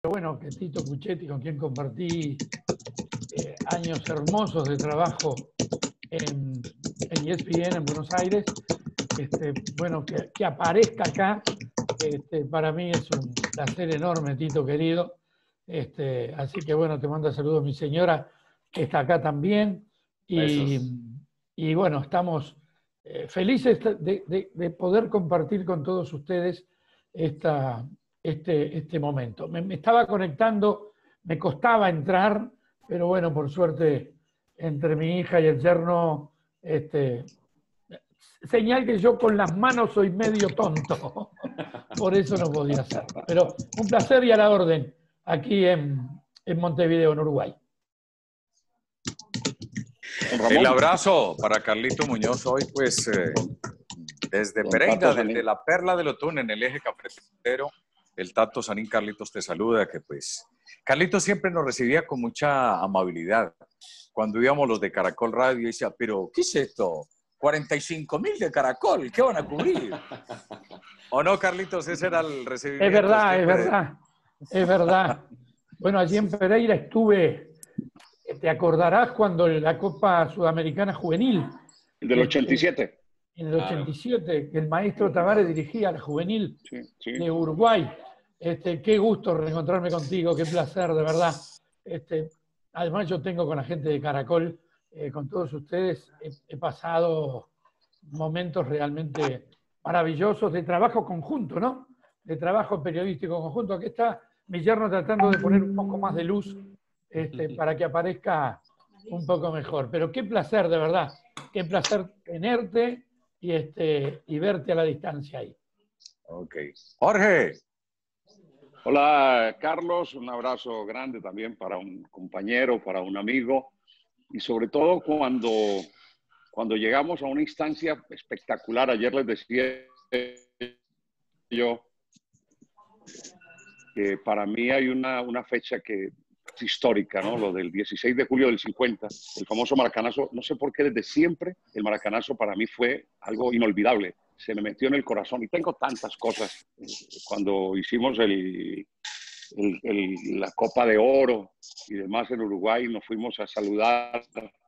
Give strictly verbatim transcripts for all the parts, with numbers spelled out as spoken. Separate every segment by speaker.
Speaker 1: bueno, que Tito Puchetti, con quien compartí eh, años hermosos de trabajo en, en E S P N en Buenos Aires, este, bueno, que, que aparezca acá, este, para mí es un placer enorme, Tito querido. Este, así que bueno, te mando saludos mi señora, que está acá también. Y, y bueno, estamos eh, felices de, de, de poder compartir con todos ustedes esta, este, este momento. Me, me estaba conectando, me costaba entrar, pero bueno, por suerte, entre mi hija y el yerno, este, señal que yo con las manos soy medio tonto, por eso no podía hacerlo. Pero un placer y a la orden aquí en, en Montevideo, en Uruguay.
Speaker 2: El abrazo para Carlito Muñoz hoy, pues, eh, desde
Speaker 3: Don
Speaker 2: Pereira,
Speaker 3: Tato
Speaker 2: desde la Perla del Otún, en el eje cafetero. El Tato Sanín Carlitos te saluda, que pues, Carlitos siempre nos recibía con mucha amabilidad. Cuando íbamos los de Caracol Radio, decía, pero, ¿qué es esto? cuarenta y cinco mil de Caracol, ¿qué van a cubrir? ¿O no, Carlitos? Ese era el recibimiento.
Speaker 1: Es verdad, es
Speaker 2: de...
Speaker 1: verdad, es verdad. Bueno, allí en Pereira estuve, te acordarás cuando la Copa Sudamericana Juvenil.
Speaker 3: Del ochenta y siete.
Speaker 1: En el ochenta y siete, que el maestro Tavares dirigía la juvenil sí, sí. de Uruguay. Este, qué gusto reencontrarme contigo, qué placer, de verdad. Este, además, yo tengo con la gente de Caracol, eh, con todos ustedes, he, he pasado momentos realmente maravillosos de trabajo conjunto, ¿no? De trabajo periodístico conjunto. Aquí está mi yerno tratando de poner un poco más de luz este, para que aparezca un poco mejor. Pero qué placer, de verdad, qué placer tenerte y, este, y verte a la distancia ahí.
Speaker 2: Ok. Jorge.
Speaker 3: Hola, Carlos. Un abrazo grande también para un compañero, para un amigo. Y sobre todo cuando, cuando llegamos a una instancia espectacular. Ayer les decía yo que para mí hay una, una fecha que es histórica, ¿no? Lo del dieciséis de julio del cincuenta, el famoso maracanazo. No sé por qué desde siempre el maracanazo para mí fue algo inolvidable. Se me metió en el corazón y tengo tantas cosas. Cuando hicimos el, el, el, la Copa de Oro y demás en Uruguay, nos fuimos a saludar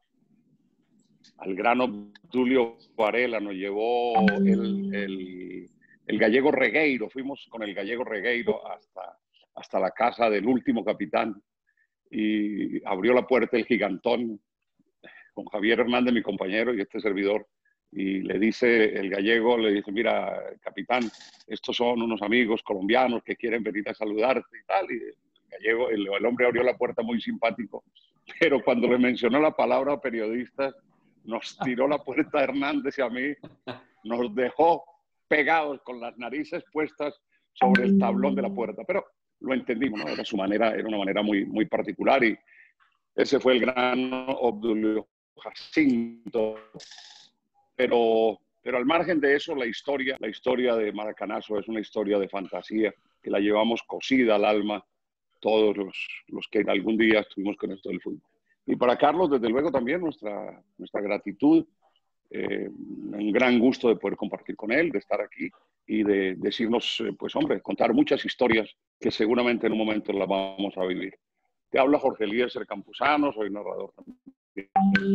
Speaker 3: al gran Obdulio Varela, nos llevó el, el, el gallego Regueiro, fuimos con el gallego Regueiro hasta, hasta la casa del último capitán y abrió la puerta el gigantón con Javier Hernández, mi compañero, y este servidor. Y le dice el gallego, le dice, mira, capitán, estos son unos amigos colombianos que quieren venir a saludarte y tal. Y el gallego, el, el hombre abrió la puerta muy simpático, pero cuando le mencionó la palabra periodistas, nos tiró la puerta a Hernández y a mí, nos dejó pegados con las narices puestas sobre el tablón de la puerta. Pero lo entendimos, ¿no? Era su manera, era una manera muy, muy particular y ese fue el gran Obdulio Jacinto. Pero, pero al margen de eso, la historia, la historia de Maracanazo es una historia de fantasía que la llevamos cosida al alma todos los, los que algún día estuvimos con esto del fútbol. Y para Carlos, desde luego, también nuestra, nuestra gratitud, eh, un gran gusto de poder compartir con él, de estar aquí y de decirnos, eh, pues hombre, contar muchas historias que seguramente en un momento las vamos a vivir. Te habla Jorge Eliezer Campuzano, soy narrador también.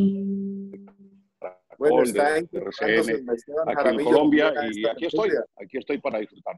Speaker 4: Bueno, está
Speaker 3: de, de R C N, aquí en Colombia, y aquí estoy, aquí estoy para disfrutar.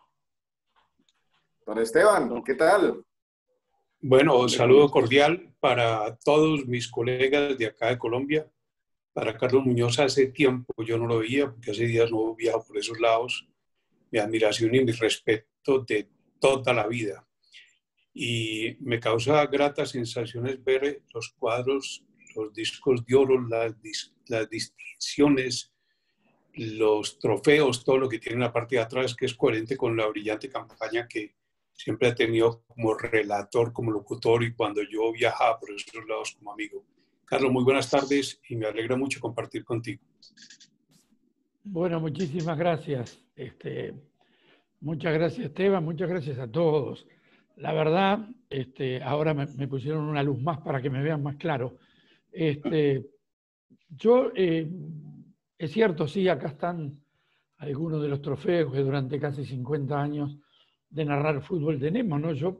Speaker 4: Don Esteban, ¿qué tal?
Speaker 5: Bueno, saludo cordial para todos mis colegas de acá de Colombia. Para Carlos Muñoz hace tiempo yo no lo veía, porque hace días no viajo por esos lados. Mi admiración y mi respeto de toda la vida. Y me causa gratas sensaciones ver los cuadros, los discos de oro, las, las distinciones, los trofeos, todo lo que tiene en la parte de atrás, que es coherente con la brillante campaña que siempre ha tenido como relator, como locutor y cuando yo viajaba por esos lados como amigo. Carlos, muy buenas tardes y me alegra mucho compartir contigo.
Speaker 1: Bueno, muchísimas gracias. Este, muchas gracias, Esteban, muchas gracias a todos. La verdad, este, ahora me, me pusieron una luz más para que me vean más claro. Este, yo, eh, es cierto, sí, acá están algunos de los trofeos que durante casi cincuenta años de narrar fútbol tenemos, ¿no? Yo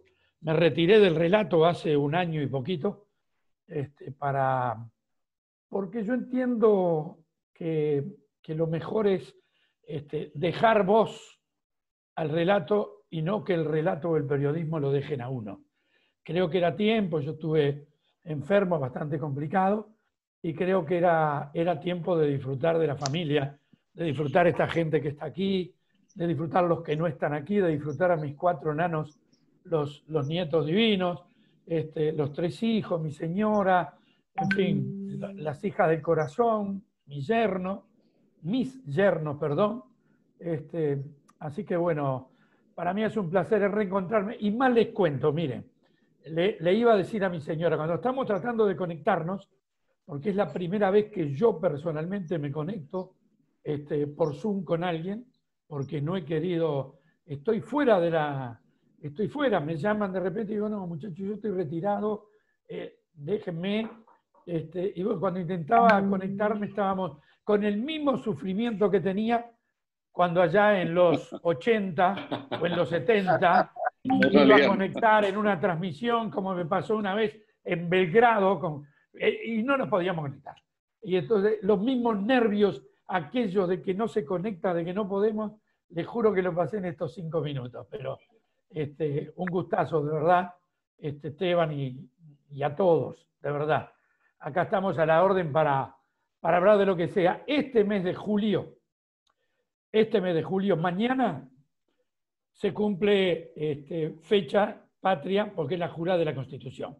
Speaker 1: me retiré del relato hace un año y poquito, este, para, porque yo entiendo que, que lo mejor es este, dejar voz al relato y no que el relato o el periodismo lo dejen a uno. Creo que era tiempo, yo estuve enfermo, bastante complicado, y creo que era, era tiempo de disfrutar de la familia, de disfrutar esta gente que está aquí, de disfrutar los que no están aquí, de disfrutar a mis cuatro nanos, los, los nietos divinos, este, los tres hijos, mi señora, en fin, la, las hijas del corazón, mi yerno, mis yernos, perdón. Este, así que bueno, para mí es un placer reencontrarme. Y más les cuento, miren, le, le iba a decir a mi señora, cuando estamos tratando de conectarnos, porque es la primera vez que yo personalmente me conecto este, por Zoom con alguien, porque no he querido, estoy fuera de la, estoy fuera, me llaman de repente y digo, no, muchachos, yo estoy retirado, eh, déjenme, este, y bueno, cuando intentaba conectarme estábamos con el mismo sufrimiento que tenía cuando allá en los ochenta o en los setenta
Speaker 3: No
Speaker 1: iba a
Speaker 3: salían.
Speaker 1: conectar en una transmisión, como me pasó una vez en Belgrado, con, y no nos podíamos conectar. Y entonces los mismos nervios, aquellos de que no se conecta, de que no podemos, les juro que lo pasé en estos cinco minutos. Pero este, un gustazo, de verdad, este, Esteban, y, y a todos, de verdad. Acá estamos a la orden para, para hablar de lo que sea. Este mes de julio, este mes de julio, mañana, se cumple este, fecha patria, porque es la jurada de la Constitución.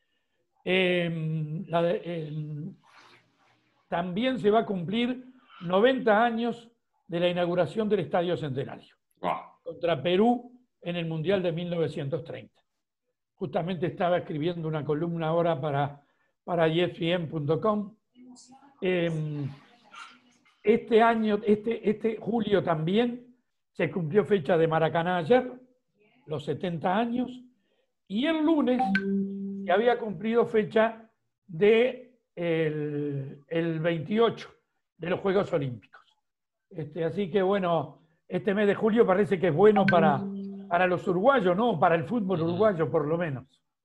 Speaker 1: Eh, la de, eh, también se va a cumplir noventa años de la inauguración del Estadio Centenario,
Speaker 2: Wow.
Speaker 1: contra Perú en el Mundial de mil novecientos treinta. Justamente estaba escribiendo una columna ahora para, para E S P N punto com. Eh, este año, este, este julio también, se cumplió fecha de Maracaná ayer, los setenta años, y el lunes se había cumplido fecha de el, el veintiocho de los Juegos Olímpicos. Este, así que bueno, este mes de julio parece que es bueno para, para los uruguayos, ¿no? Para el fútbol uruguayo, por lo menos.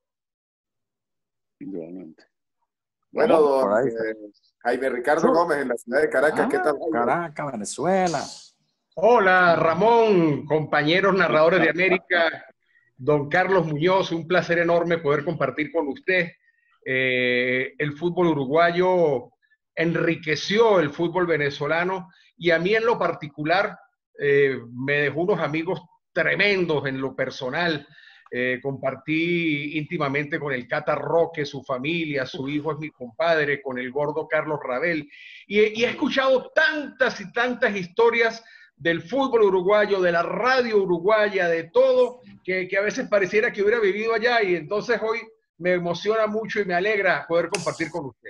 Speaker 3: Indudablemente.
Speaker 4: Bueno,
Speaker 2: Vamos, por
Speaker 4: don
Speaker 2: ahí.
Speaker 4: eh, Jaime Ricardo Gómez en la ciudad de Caracas. ¿Qué
Speaker 2: Ah,
Speaker 4: tal, Jaime?
Speaker 2: Caracas, Venezuela.
Speaker 6: Hola, Ramón, compañeros narradores de América, don Carlos Muñoz, un placer enorme poder compartir con usted. Eh, el fútbol uruguayo enriqueció el fútbol venezolano y a mí en lo particular eh, me dejó unos amigos tremendos en lo personal. Eh, compartí íntimamente con el Cata Roque, su familia, su hijo es mi compadre, con el gordo Carlos Rabel, y, y he escuchado tantas y tantas historias del fútbol uruguayo, de la radio uruguaya, de todo, que, que a veces pareciera que hubiera vivido allá, y entonces hoy me emociona mucho y me alegra poder compartir con usted.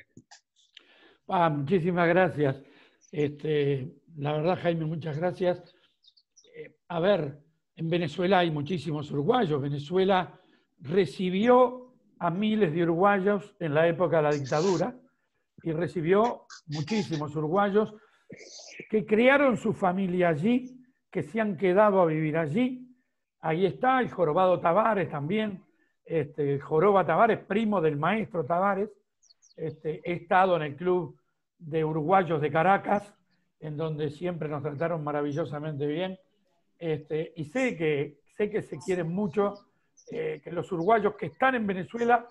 Speaker 1: Ah, muchísimas gracias. Este, la verdad, Jaime, muchas gracias. Eh, a ver, en Venezuela hay muchísimos uruguayos. Venezuela recibió a miles de uruguayos en la época de la dictadura y recibió muchísimos uruguayos que crearon su familia allí, que se han quedado a vivir allí. Ahí está el Jorobado Tavares también. Este, Joroba Tavares, primo del maestro Tavares. Este, he estado en el Club de Uruguayos de Caracas, en donde siempre nos trataron maravillosamente bien. Este, y sé que, sé que se quieren mucho, eh, que los uruguayos que están en Venezuela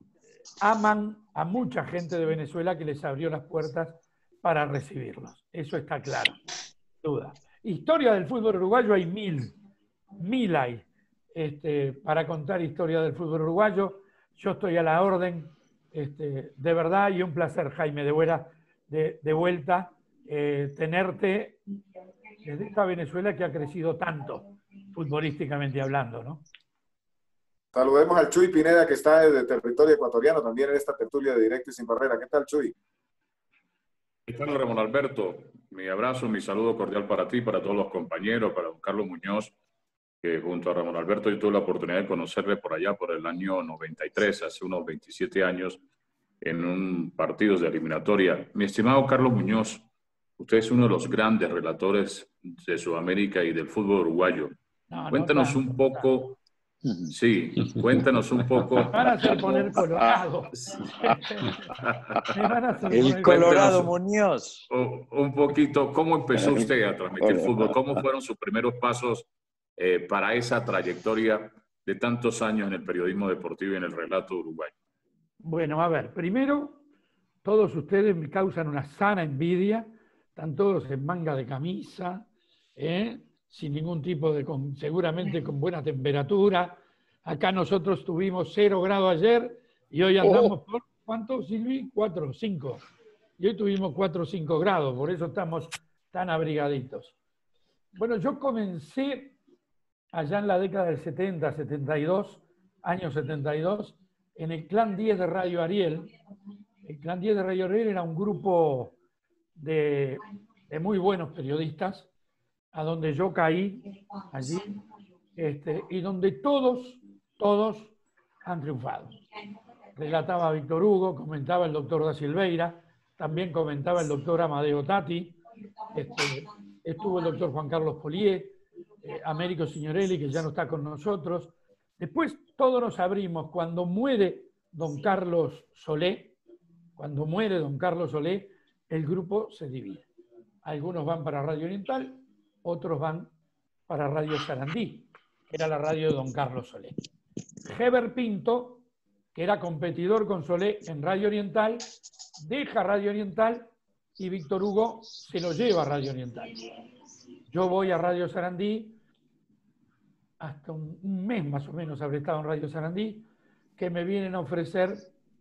Speaker 1: aman a mucha gente de Venezuela que les abrió las puertas para recibirlos. Eso está claro, sin duda. Historia del fútbol uruguayo hay mil, mil hay. Este, para contar historia del fútbol uruguayo, yo estoy a la orden, este, de verdad, y un placer, Jaime, de, vuela, de, de vuelta, eh, tenerte desde esta Venezuela que ha crecido tanto, futbolísticamente hablando, ¿no?
Speaker 4: Saludemos al Chuy Pineda, que está desde territorio ecuatoriano, también en esta tertulia de Directo y Sin Barrera. ¿Qué tal, Chuy?
Speaker 7: ¿Qué tal, Ramón Alberto? Mi abrazo, mi saludo cordial para ti, para todos los compañeros, para don Carlos Muñoz, que junto a Ramón Alberto yo tuve la oportunidad de conocerle por allá, por el año noventa y tres, hace unos veintisiete años, en un partido de eliminatoria. Mi estimado Carlos Muñoz, usted es uno de los grandes relatores de Sudamérica y del fútbol uruguayo.
Speaker 1: No, no
Speaker 7: Cuéntanos
Speaker 1: tanto,
Speaker 7: un poco Sí, cuéntanos un poco.
Speaker 1: Me van a hacer poner colorado. Me van a hacer
Speaker 8: El
Speaker 1: poner
Speaker 8: Colorado
Speaker 7: Cuéntanos
Speaker 8: Muñoz.
Speaker 7: un un poquito cómo empezó usted a transmitir fútbol, cómo fueron sus primeros pasos eh, para esa trayectoria de tantos años en el periodismo deportivo y en el relato uruguayo.
Speaker 1: Bueno, a ver, primero, todos ustedes me causan una sana envidia, están todos en manga de camisa, ¿eh? Sin ningún tipo de, con, seguramente con buena temperatura. Acá nosotros tuvimos cero grados ayer y hoy andamos
Speaker 3: Oh.
Speaker 1: por, ¿cuánto, Silvi? Cuatro, cinco. Y hoy tuvimos cuatro o cinco grados, por eso estamos tan abrigaditos. Bueno, yo comencé allá en la década del setenta, setenta y dos, año setenta y dos, en el Clan diez de Radio Ariel. El Clan diez de Radio Ariel era un grupo de, de muy buenos periodistas, a donde yo caí allí, este, y donde todos, todos han triunfado. Relataba Víctor Hugo, comentaba el doctor Da Silveira, también comentaba el doctor Amadeo Tati, este, estuvo el doctor Juan Carlos Polié, eh, Américo Signorelli, que ya no está con nosotros. Después todos nos abrimos. Cuando muere don Carlos Solé, cuando muere don Carlos Solé, el grupo se divide. Algunos van para Radio Oriental, otros van para Radio Sarandí, que era la radio de don Carlos Solé. Heber Pinto, que era competidor con Solé en Radio Oriental, deja Radio Oriental y Víctor Hugo se lo lleva a Radio Oriental. Yo voy a Radio Sarandí, hasta un, un mes más o menos habré estado en Radio Sarandí, que me vienen a ofrecer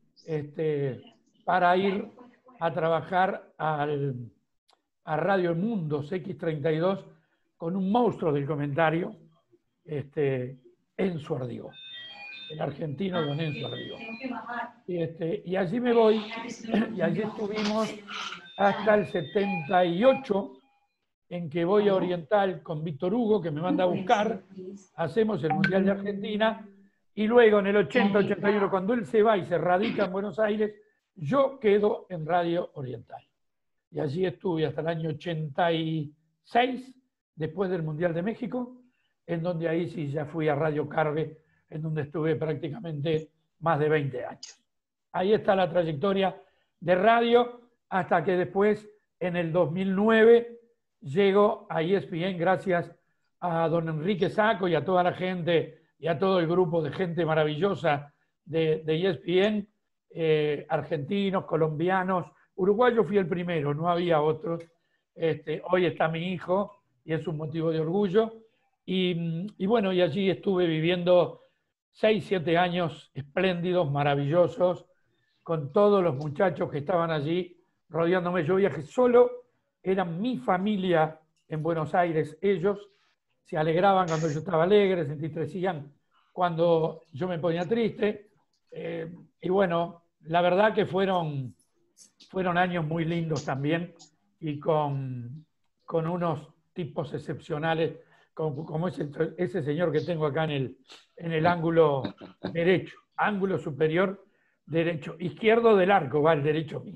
Speaker 1: este, para ir a trabajar al, a Radio Mundos equis treinta y dos con un monstruo del comentario, este, Enzo Ardigo, el argentino don Enzo Ardigo. Y, este, y allí me voy, y allí estuvimos hasta el setenta y ocho, en que voy a Oriental con Víctor Hugo, que me manda a buscar, hacemos el Mundial de Argentina, y luego en el ochenta, ochenta y uno, cuando él se va y se radica en Buenos Aires, yo quedo en Radio Oriental. Y allí estuve hasta el año ochenta y seis, después del Mundial de México, en donde ahí sí ya fui a Radio Carve, en donde estuve prácticamente más de veinte años. Ahí está la trayectoria de radio, hasta que después, en el dos mil nueve, llego a E S P N gracias a don Enrique Sacco y a toda la gente y a todo el grupo de gente maravillosa de, de E S P N, eh, argentinos, colombianos, uruguayos fui el primero, no había otros. Este, hoy está mi hijo y es un motivo de orgullo. Y, y bueno, y allí estuve viviendo seis, siete años espléndidos, maravillosos, con todos los muchachos que estaban allí rodeándome. Yo viajé solo, eran mi familia en Buenos Aires, ellos se alegraban cuando yo estaba alegre, se entristecían cuando yo me ponía triste. Eh, y bueno, la verdad que fueron, fueron años muy lindos también y con, con unos tipos excepcionales, como, como ese, ese señor que tengo acá en el, en el ángulo derecho, ángulo superior derecho, izquierdo del arco, va el derecho mío.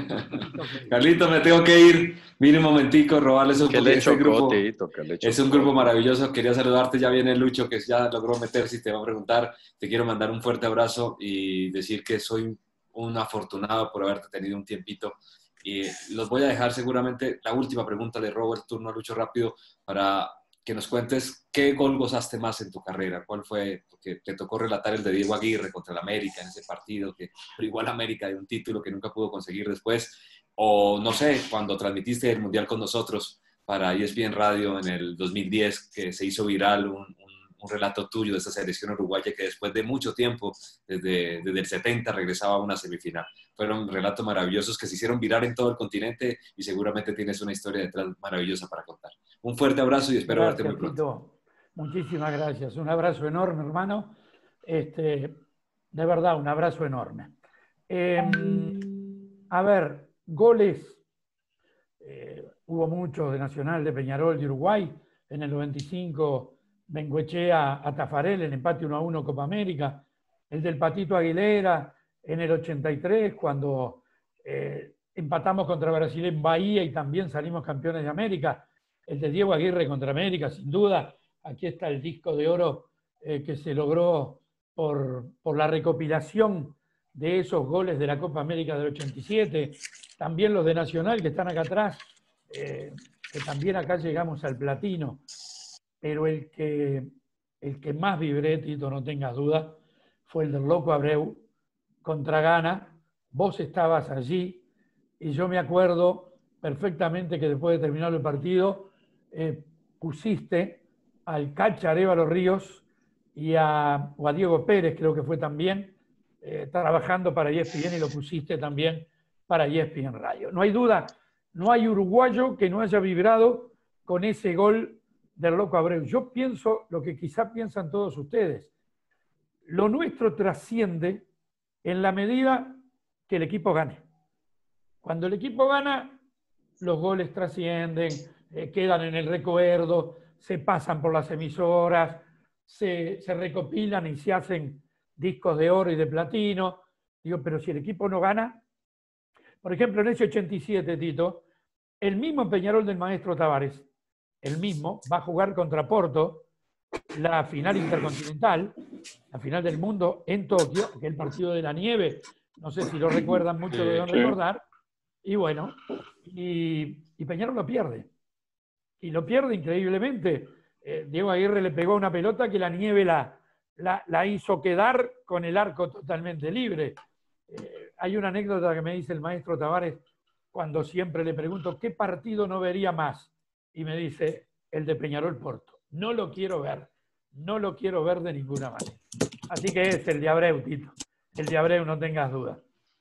Speaker 9: Carlito, me tengo que ir. Mire un momentico, robarles un
Speaker 8: Que le
Speaker 9: este grupo.
Speaker 8: Tito, que le
Speaker 9: Es un grupo maravilloso. Quería saludarte. Ya viene Lucho, que ya logró meterse y te va a preguntar. Te quiero mandar un fuerte abrazo y decir que soy un afortunado por haberte tenido un tiempito. Y los voy a dejar seguramente. La última pregunta, le robo el turno a Lucho rápido para que nos cuentes qué gol gozaste más en tu carrera. ¿Cuál fue? Porque te tocó relatar el de Diego Aguirre contra el América en ese partido, que, pero igual América de un título que nunca pudo conseguir después. O no sé, cuando transmitiste el Mundial con nosotros para E S P N Radio en el dos mil diez, que se hizo viral un, un, un relato tuyo de esa selección uruguaya que después de mucho tiempo, desde, desde el setenta, regresaba a una semifinal. Fueron relatos maravillosos que se hicieron viral en todo el continente y seguramente tienes una historia detrás maravillosa para contar. Un fuerte abrazo y espero
Speaker 1: Gracias,
Speaker 9: verte muy pronto.
Speaker 1: Tito. Muchísimas gracias. Un abrazo enorme, hermano. Este, de verdad, un abrazo enorme. Eh, a ver, goles. Eh, hubo muchos de Nacional, de Peñarol, de Uruguay. En el noventa y cinco, Bengoechea a Tafarel, el empate uno a uno Copa América. El del Patito Aguilera en el ochenta y tres, cuando eh, empatamos contra Brasil en Bahía y también salimos campeones de América. El de Diego Aguirre contra América, sin duda. Aquí está el disco de oro eh, que se logró por, por la recopilación de esos goles de la Copa América del ochenta y siete, también los de Nacional que están acá atrás, eh, que también acá llegamos al platino, pero el que, el que más vibré, Tito, no tengas duda, fue el del Loco Abreu contra Ghana. Vos estabas allí y yo me acuerdo perfectamente que después de terminar el partido eh, pusiste al Cacha Arévalo Ríos y a, o a Diego Pérez, creo que fue también, eh, trabajando para E S P N, y lo pusiste también para E S P N Radio. No hay duda, no hay uruguayo que no haya vibrado con ese gol del Loco Abreu. Yo pienso lo que quizá piensan todos ustedes. Lo nuestro trasciende en la medida que el equipo gane. Cuando el equipo gana, los goles trascienden, eh, quedan en el recuerdo, se pasan por las emisoras, se, se recopilan y se hacen discos de oro y de platino. Digo, pero si el equipo no gana, por ejemplo, en ese ochenta y siete, Tito, el mismo Peñarol del maestro Tavares, el mismo, va a jugar contra Porto la final intercontinental, la final del mundo en Tokio, que es el partido de la nieve. No sé si lo recuerdan, mucho lo deben recordar. Y bueno, y, y Peñarol lo pierde. Y lo pierde increíblemente. Eh, Diego Aguirre le pegó una pelota que la nieve la, la, la hizo quedar con el arco totalmente libre. Eh, hay una anécdota que me dice el maestro Tavares cuando siempre le pregunto ¿qué partido no vería más? Y me dice el de Peñarol Porto. No lo quiero ver, no lo quiero ver de ninguna manera. Así que es el de Abreu, Tito. El de Abreu, no tengas duda.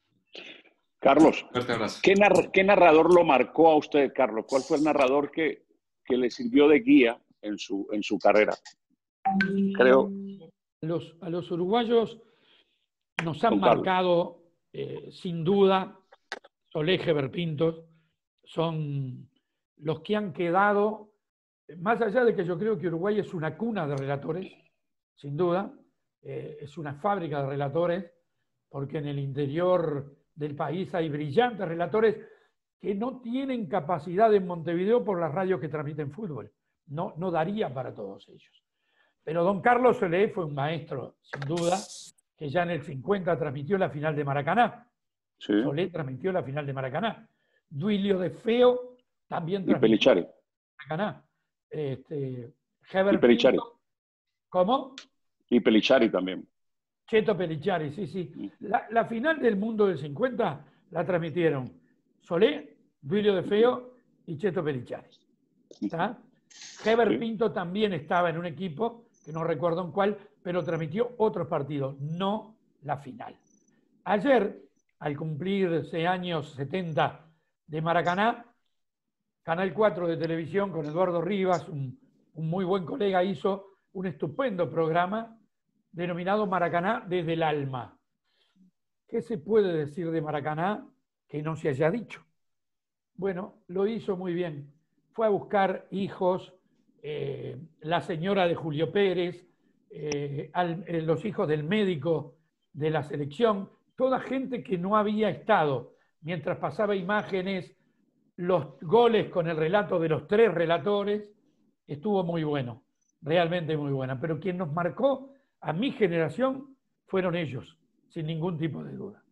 Speaker 3: Carlos, ¿qué, nar ¿qué narrador lo marcó a usted, Carlos? ¿Cuál fue el narrador que, que le sirvió de guía en su, en su carrera? Creo.
Speaker 1: Los, a los uruguayos nos han marcado, eh, sin duda, Solé, Heber Pintos, son los que han quedado, más allá de que yo creo que Uruguay es una cuna de relatores, sin duda, eh, es una fábrica de relatores, porque en el interior del país hay brillantes relatores que no tienen capacidad en Montevideo por las radios que transmiten fútbol. No, no daría para todos ellos. Pero don Carlos Solé fue un maestro, sin duda, que ya en el cincuenta transmitió la final de Maracaná. Sí. Solé transmitió la final de Maracaná. Duilio de Feo también transmitió.
Speaker 3: Y Pelichari.
Speaker 1: Maracaná. Este, Heber
Speaker 3: y Pelichari.
Speaker 1: Pinto, ¿cómo?
Speaker 3: Y Pelichari también.
Speaker 1: Cheto Pelichari, sí, sí. La, la final del mundo del cincuenta la transmitieron Solé, Duilio de Feo y Cheto Pelichari. ¿Está? Heber sí. Pinto también estaba en un equipo, que no recuerdo en cuál, pero transmitió otros partidos, no la final. Ayer, al cumplirse años setenta de Maracaná, Canal cuatro de televisión con Eduardo Rivas, un, un muy buen colega, hizo un estupendo programa denominado Maracaná desde el alma. ¿Qué se puede decir de Maracaná que no se haya dicho? Bueno, lo hizo muy bien. Fue a buscar hijos, eh, la señora de Julio Pérez, eh, al, eh, los hijos del médico de la selección, toda gente que no había estado, mientras pasaba imágenes, los goles con el relato de los tres relatores, estuvo muy bueno, realmente muy buena. Pero quien nos marcó a mi generación fueron ellos, sin ningún tipo de duda.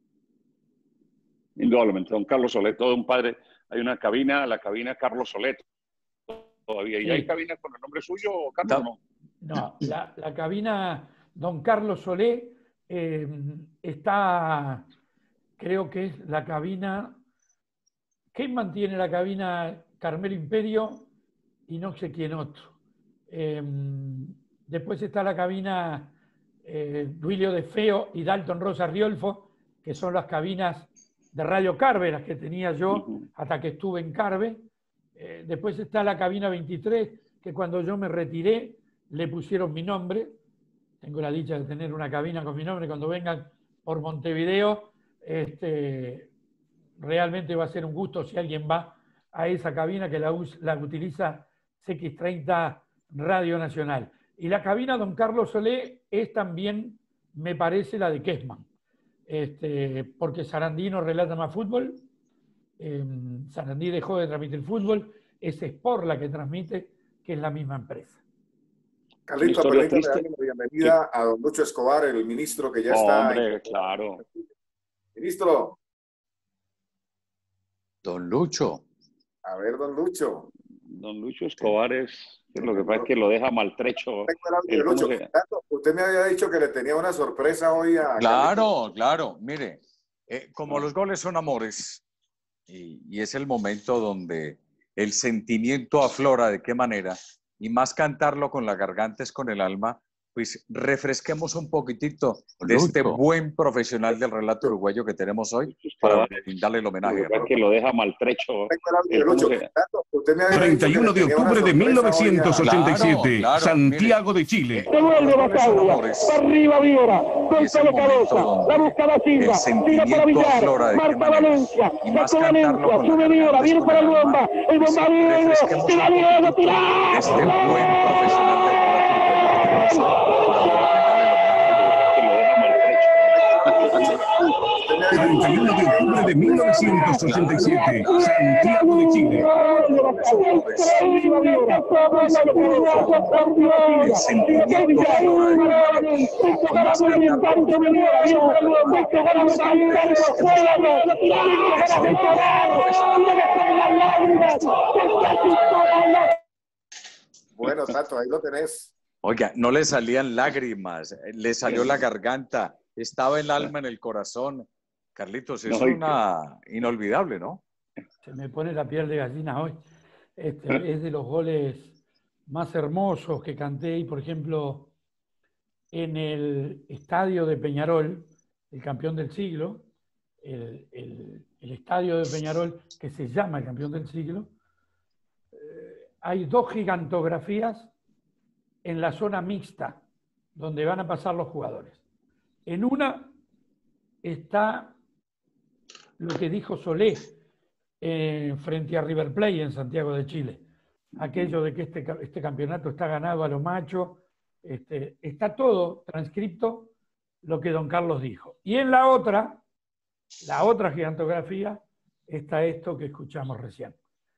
Speaker 3: Indudablemente, don Carlos Solé, todo un padre. Hay una cabina, la cabina Carlos Solé todavía. ¿Y sí. hay cabina con el nombre suyo, Carlos?
Speaker 1: No, no la, la cabina don Carlos Solé eh, está, creo que es la cabina. ¿Quién mantiene la cabina? Carmelo Imperio y no sé quién otro. Eh, después está la cabina eh, Duilio de Feo y Dalton Rosa Riolfo, que son las cabinas de Radio Carve, las que tenía yo uh-huh. hasta que estuve en Carve. Eh, después está la cabina veintitrés, que cuando yo me retiré le pusieron mi nombre. Tengo la dicha de tener una cabina con mi nombre. Cuando vengan por Montevideo, este, realmente va a ser un gusto si alguien va a esa cabina que la, la utiliza C X treinta Radio Nacional. Y la cabina don Carlos Solé es también, me parece, la de Kessman. Este, porque Sarandí no relata más fútbol, eh, Sarandí dejó de transmitir fútbol, es Sport la que transmite, que es la misma empresa.
Speaker 4: Carlito, permítame darle la bienvenida a don Lucho Escobar, el ministro que ya está.
Speaker 3: Hombre, claro.
Speaker 4: Ministro.
Speaker 2: Don Lucho.
Speaker 4: A ver, don Lucho.
Speaker 3: Don Lucho Escobar es, lo que pasa es que lo deja maltrecho.
Speaker 4: El, Lucho, se... Usted me había dicho que le tenía una sorpresa hoy a...
Speaker 2: Claro, Carlito. Claro, mire, eh, como los goles son amores, y, y es el momento donde el sentimiento aflora, ¿de qué manera? Y más cantarlo con la garganta es con el alma, pues refresquemos un poquitito de Lucho. Este buen profesional del relato uruguayo que tenemos hoy para brindarle el homenaje.
Speaker 3: Es que lo deja maltrecho.
Speaker 8: treinta y uno de octubre de mil novecientos ochenta y siete, claro, claro, Santiago mire, de Chile.
Speaker 10: Se vuelve Bataglia, para arriba Viera, golpe de cabeza, la buscaba Silva, tira para Villar, marca Valencia, sacó Valencia, sube Viera, viene para el Bomba, el Bomba Diego, tira Diego, tira.
Speaker 2: Este buen profesional del relato
Speaker 8: treinta y uno de octubre de mil novecientos ochenta y siete, Santiago de Chile.
Speaker 4: Bueno, Tato, ahí lo tenés.
Speaker 2: Oiga, no le salían lágrimas, le salió la garganta, estaba el alma en el corazón. Carlitos, es no, una que... inolvidable, ¿no?
Speaker 1: Se me pone la piel de gallina hoy. Este, es de los goles más hermosos que canté. Y, por ejemplo, en el estadio de Peñarol, el campeón del siglo, el, el, el estadio de Peñarol, que se llama el campeón del siglo, eh, hay dos gigantografías en la zona mixta, donde van a pasar los jugadores. En una está lo que dijo Solé eh, frente a River Plate en Santiago de Chile. Aquello de que este, este campeonato está ganado a lo macho. Este, está todo transcripto lo que don Carlos dijo. Y en la otra, la otra gigantografía, está esto que escuchamos recién,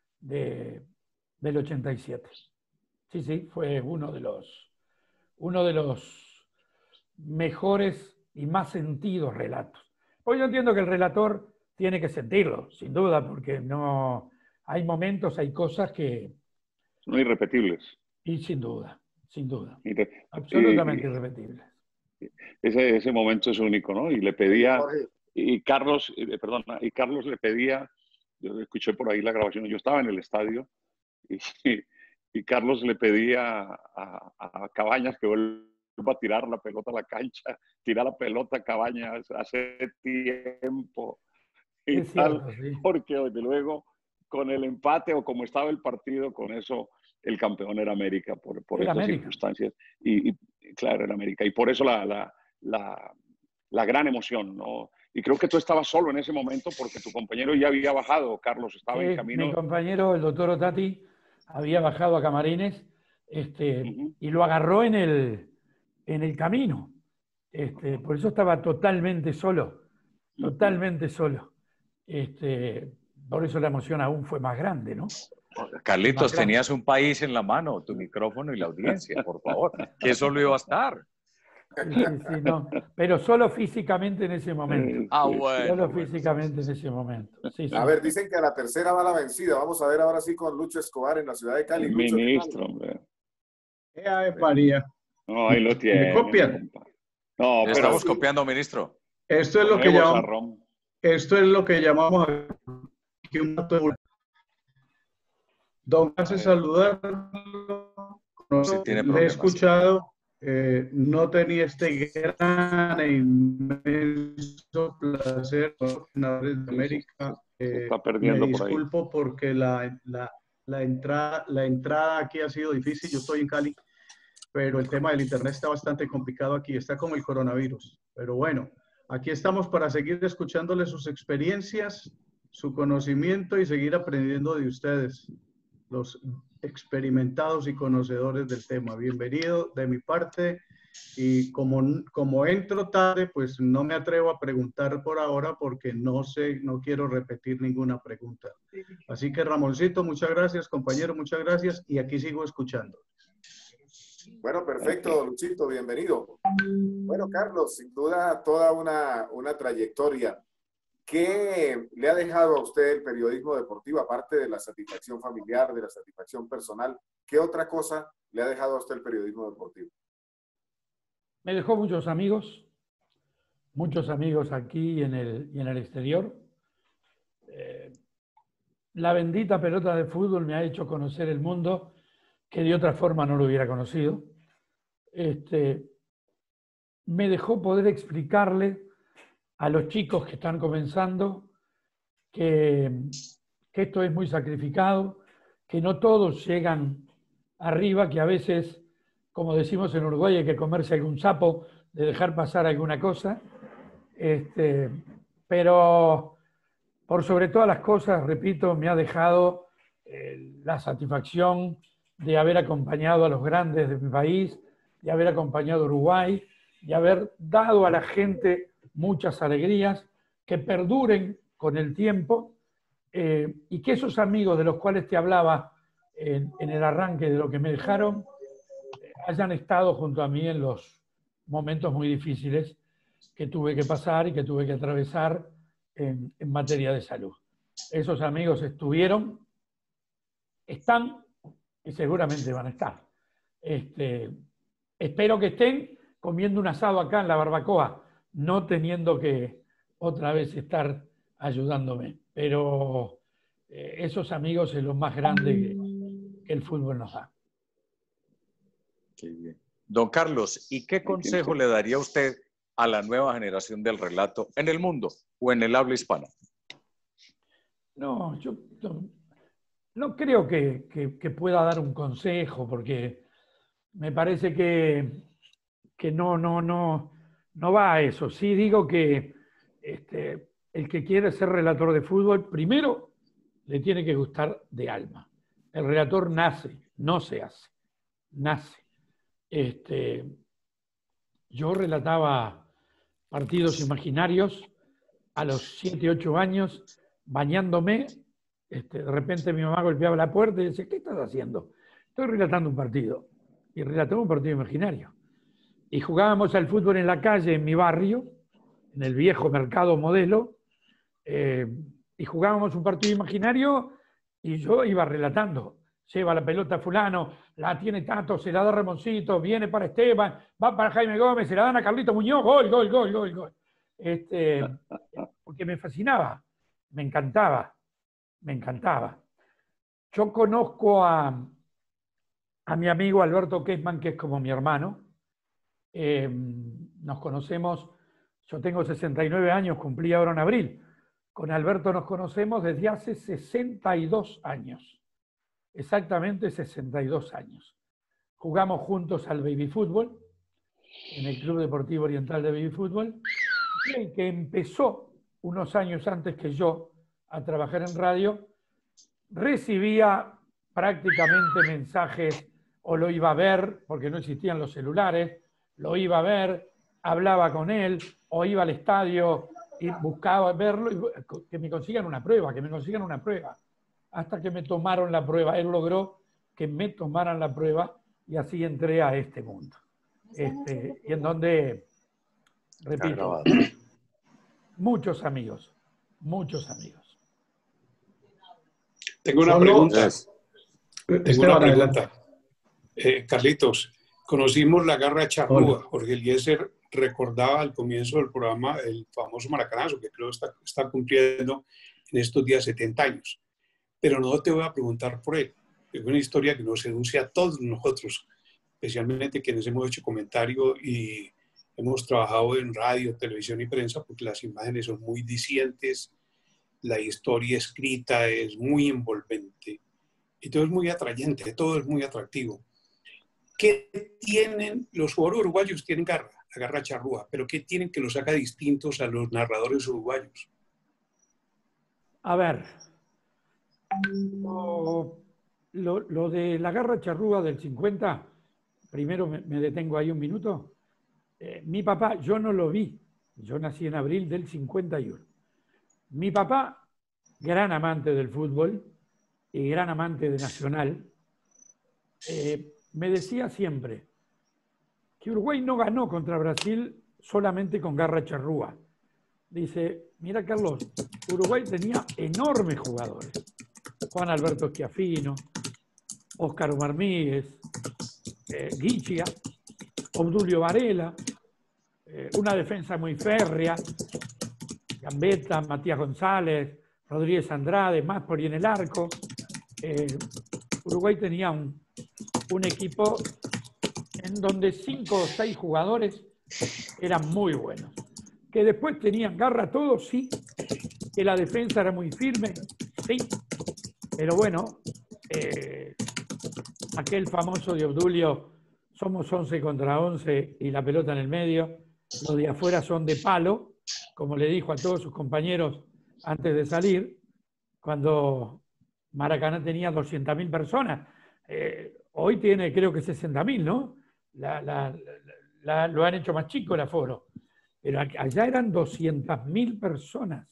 Speaker 1: de, del ochenta y siete. Sí, sí, fue uno de los, uno de los mejores y más sentidos relatos. Hoy yo entiendo que el relator tiene que sentirlo, sin duda, porque no hay momentos, hay cosas que...
Speaker 3: Son irrepetibles.
Speaker 1: Y sin duda, sin duda.
Speaker 3: Irre...
Speaker 1: Absolutamente
Speaker 3: y,
Speaker 1: irrepetibles.
Speaker 3: Ese, ese momento es único, ¿no? Y le pedía... Y Carlos, perdón, y Carlos le pedía... Yo escuché por ahí la grabación, yo estaba en el estadio, y, y Carlos le pedía a, a Cabañas que vuelva a tirar la pelota a la cancha, tirar la pelota a Cabañas hace tiempo. Y tal, cierto, sí. Porque desde luego con el empate o como estaba el partido, con eso el campeón era América por, por estas América. circunstancias. Y, y claro, era América. Y por eso la, la, la, la gran emoción, ¿no? Y creo que tú estabas solo en ese momento porque tu compañero ya había bajado, Carlos, estaba sí, en camino.
Speaker 1: Mi compañero, el doctor Otati, había bajado a Camarines este, uh-huh. y lo agarró en el, en el camino. Este, por eso estaba totalmente solo, totalmente uh-huh. solo. Este, por eso la emoción aún fue más grande, ¿no?
Speaker 2: Carlitos, tenías un país en la mano, tu micrófono y la audiencia, por favor, que eso lo iba a estar.
Speaker 1: Sí, sí, no. Pero solo físicamente en ese momento.
Speaker 2: Ah, bueno.
Speaker 1: Solo
Speaker 2: bueno.
Speaker 1: físicamente en ese momento. Sí, sí.
Speaker 4: A ver, dicen que a la tercera va la vencida. Vamos a ver ahora sí con Lucho Escobar en la ciudad de Cali.
Speaker 3: El
Speaker 4: Lucho,
Speaker 3: ministro, hombre.
Speaker 6: Eh, María.
Speaker 3: No, ahí lo tiene.
Speaker 6: ¿Me copian?
Speaker 2: No, pero estamos copiando, ministro.
Speaker 6: Esto es lo que llamamos. Esto es lo que llamamos aquí un dato de... Don hace saludarlo. No, si tiene le he escuchado. Eh, no tenía este gran e inmenso placer de América. Eh,
Speaker 3: está perdiendo
Speaker 6: me
Speaker 3: por ahí.
Speaker 6: disculpo porque la, la, la, entrada, la entrada aquí ha sido difícil. Yo estoy en Cali, pero el tema del internet está bastante complicado aquí. Está como el coronavirus. Pero bueno, aquí estamos para seguir escuchándole sus experiencias, su conocimiento y seguir aprendiendo de ustedes, los experimentados y conocedores del tema. Bienvenido de mi parte, y como, como entro tarde, pues no me atrevo a preguntar por ahora porque no sé, no quiero repetir ninguna pregunta. Así que Ramoncito, muchas gracias, compañero, muchas gracias, y aquí sigo escuchando.
Speaker 4: Bueno, perfecto, Luchito, bienvenido. Bueno, Carlos, sin duda toda una, una trayectoria. ¿Qué le ha dejado a usted el periodismo deportivo, aparte de la satisfacción familiar, de la satisfacción personal? ¿Qué otra cosa le ha dejado a usted el periodismo deportivo?
Speaker 1: Me dejó muchos amigos, muchos amigos aquí y en el, y en el exterior. Eh, la bendita pelota de fútbol me ha hecho conocer el mundo que de otra forma no lo hubiera conocido. Este, me dejó poder explicarle a los chicos que están comenzando que, que esto es muy sacrificado, que no todos llegan arriba, que a veces, como decimos en Uruguay, hay que comerse algún sapo de dejar pasar alguna cosa. Este, pero por sobre todas las cosas, repito, me ha dejado eh, la satisfacción de haber acompañado a los grandes de mi país, de haber acompañado a Uruguay, de haber dado a la gente muchas alegrías que perduren con el tiempo eh, y que esos amigos de los cuales te hablaba en, en el arranque de lo que me dejaron eh, hayan estado junto a mí en los momentos muy difíciles que tuve que pasar y que tuve que atravesar en, en materia de salud. Esos amigos estuvieron, están y seguramente van a estar. Este, espero que estén comiendo un asado acá en la barbacoa, no teniendo que otra vez estar ayudándome. Pero eh, esos amigos es lo más grande que, que el fútbol nos da.
Speaker 2: Qué bien. Don Carlos, ¿y qué consejo le daría usted a la nueva generación del relato en el mundo o en el habla hispana?
Speaker 1: No, yo no, no creo que, que, que pueda dar un consejo, porque me parece que, que no, no, no, no va a eso. Sí digo que este, el que quiere ser relator de fútbol, primero le tiene que gustar de alma. El relator nace, no se hace, nace. Este, yo relataba partidos imaginarios a los siete, ocho años, bañándome. Este, de repente mi mamá golpeaba la puerta y decía, ¿qué estás haciendo? Estoy relatando un partido. Y relataba un partido imaginario. Y jugábamos al fútbol en la calle, en mi barrio, en el viejo mercado Modelo, eh, y jugábamos un partido imaginario y yo iba relatando. Lleva la pelota fulano, la tiene Tato, se la da Ramoncito, viene para Esteban, va para Jaime Gómez, se la dan a Carlito Muñoz, gol, gol, gol, gol, gol. Este, porque me fascinaba, me encantaba, me encantaba. Yo conozco a, a mi amigo Alberto Kessman, que es como mi hermano. Eh, nos conocemos, yo tengo sesenta y nueve años, cumplí ahora en abril. Con Alberto nos conocemos desde hace sesenta y dos años. Exactamente sesenta y dos años. Jugamos juntos al baby fútbol, en el Club Deportivo Oriental de Baby Fútbol, y el que empezó unos años antes que yo a trabajar en radio, recibía prácticamente mensajes, o lo iba a ver, porque no existían los celulares, lo iba a ver, hablaba con él, o iba al estadio y buscaba verlo, y que me consigan una prueba, que me consigan una prueba. Hasta que me tomaron la prueba. Él logró que me tomaran la prueba y así entré a este mundo. Este, y en donde, repito, muchos amigos, muchos amigos.
Speaker 5: Tengo una pregunta. Tengo una pregunta. Eh, Carlitos, conocimos la garra charrúa. Jorge Eliezer recordaba al comienzo del programa el famoso maracanazo, que creo que está, está cumpliendo en estos días setenta años. Pero no te voy a preguntar por él. Es una historia que nos seduce a todos nosotros, especialmente quienes hemos hecho comentario y hemos trabajado en radio, televisión y prensa, porque las imágenes son muy dicientes, la historia escrita es muy envolvente y todo es muy atrayente, todo es muy atractivo. ¿Qué tienen los jugadores uruguayos? Tienen garra, la garra charrúa, pero ¿qué tienen que los haga distintos a los narradores uruguayos?
Speaker 1: A ver, lo, lo, lo de la garra charrúa del cincuenta, primero me, me detengo ahí un minuto. Eh, mi papá, yo no lo vi, yo nací en abril del cincuenta y uno. Mi papá, gran amante del fútbol y gran amante de Nacional, eh, me decía siempre, que Uruguay no ganó contra Brasil solamente con garra charrúa. Dice, mira Carlos, Uruguay tenía enormes jugadores. Juan Alberto Schiaffino, Óscar Omar Míguez, eh, Guichia, Obdulio Varela, eh, una defensa muy férrea, Gambetta, Matías González, Rodríguez Andrade, Máspoli en el arco. Eh, Uruguay tenía un, un equipo en donde cinco o seis jugadores eran muy buenos. Que después tenían garra todos, sí. Que la defensa era muy firme, sí. Pero bueno, eh, aquel famoso de Obdulio, somos once contra once y la pelota en el medio, los de afuera son de palo, como le dijo a todos sus compañeros antes de salir, cuando Maracaná tenía doscientas mil personas. Eh, hoy tiene creo que sesenta mil, ¿no? La, la, la, lo han hecho más chico el aforo. Pero allá eran doscientas mil personas.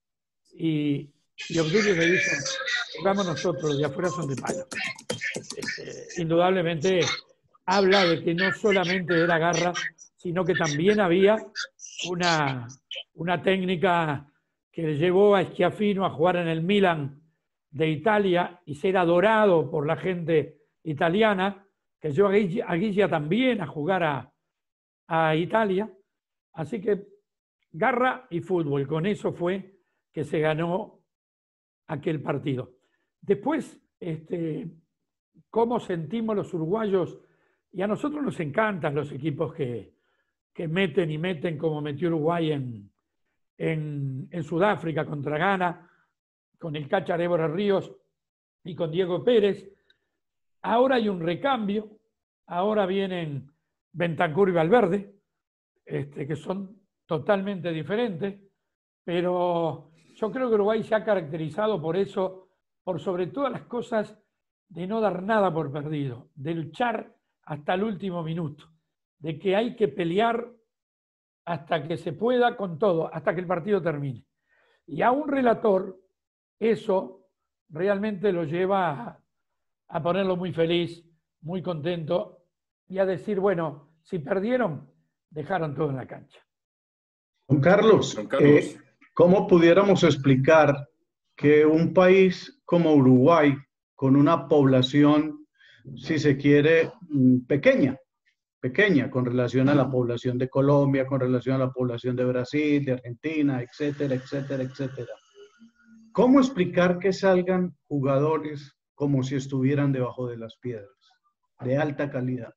Speaker 1: Y, y Obdulio le dijo, jugamos nosotros, los de afuera son de palo. Este, indudablemente habla de que no solamente era garra, sino que también había una, una técnica que le llevó a Schiaffino a jugar en el Milan de Italia y ser adorado por la gente italiana, que llevó a Guiglia, a Guiglia también a jugar a, a Italia. Así que garra y fútbol, con eso fue que se ganó aquel partido. Después, este, cómo sentimos los uruguayos, y a nosotros nos encantan los equipos que, que meten y meten, como metió Uruguay en, en, en Sudáfrica contra Ghana, con el Cáchara Évora Ríos y con Diego Pérez. Ahora hay un recambio, ahora vienen Bentancur y Valverde, este, que son totalmente diferentes, pero yo creo que Uruguay se ha caracterizado por eso, por sobre todas las cosas, de no dar nada por perdido, de luchar hasta el último minuto, de que hay que pelear hasta que se pueda con todo, hasta que el partido termine. Y a un relator eso realmente lo lleva a, a ponerlo muy feliz, muy contento y a decir, bueno, si perdieron, dejaron todo en la cancha.
Speaker 11: Don Carlos, Don Carlos. Eh, ¿cómo pudiéramos explicar que un país como Uruguay, con una población, si se quiere, pequeña, pequeña con relación a la población de Colombia, con relación a la población de Brasil, de Argentina, etcétera, etcétera, etcétera? ¿Cómo explicar que salgan jugadores como si estuvieran debajo de las piedras, de alta calidad?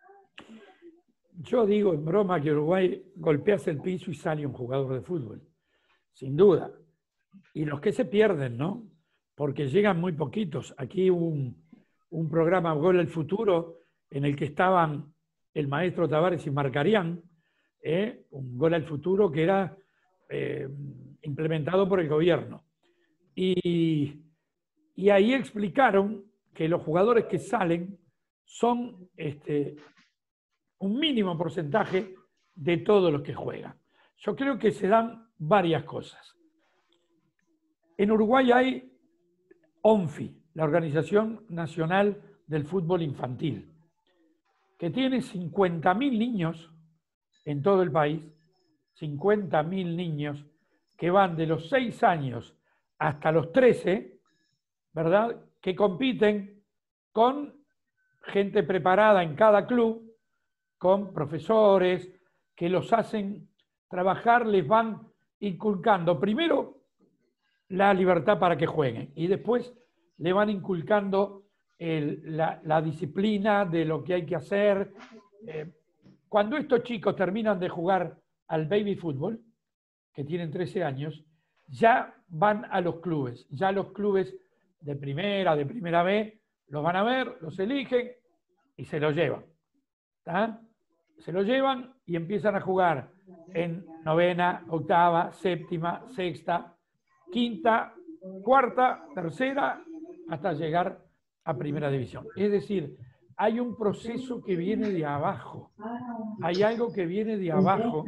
Speaker 1: Yo digo en broma que Uruguay golpeas el piso y sale un jugador de fútbol, sin duda. Y los que se pierden, ¿no? Porque llegan muy poquitos. Aquí hubo un, un programa Gol al Futuro en el que estaban el maestro Tavares y Marcarián, ¿eh? Un Gol al Futuro que era eh, implementado por el gobierno. Y, y ahí explicaron que los jugadores que salen son este, un mínimo porcentaje de todos los que juegan. Yo creo que se dan varias cosas. En Uruguay hay ONFI, la Organización Nacional del Fútbol Infantil, que tiene cincuenta mil niños en todo el país, cincuenta mil niños que van de los seis años hasta los trece, ¿verdad? Que compiten con gente preparada en cada club, con profesores que los hacen trabajar, les van inculcando primero la libertad para que jueguen y después le van inculcando el, la, la disciplina de lo que hay que hacer. Eh, cuando estos chicos terminan de jugar al baby fútbol, que tienen trece años, ya van a los clubes, ya los clubes de primera, de primera B, los van a ver, los eligen y se los llevan. ¿Tá? Se los llevan y empiezan a jugar en novena, octava, séptima, sexta, quinta, cuarta, tercera, hasta llegar a primera división. Es decir, hay un proceso que viene de abajo. Hay algo que viene de abajo.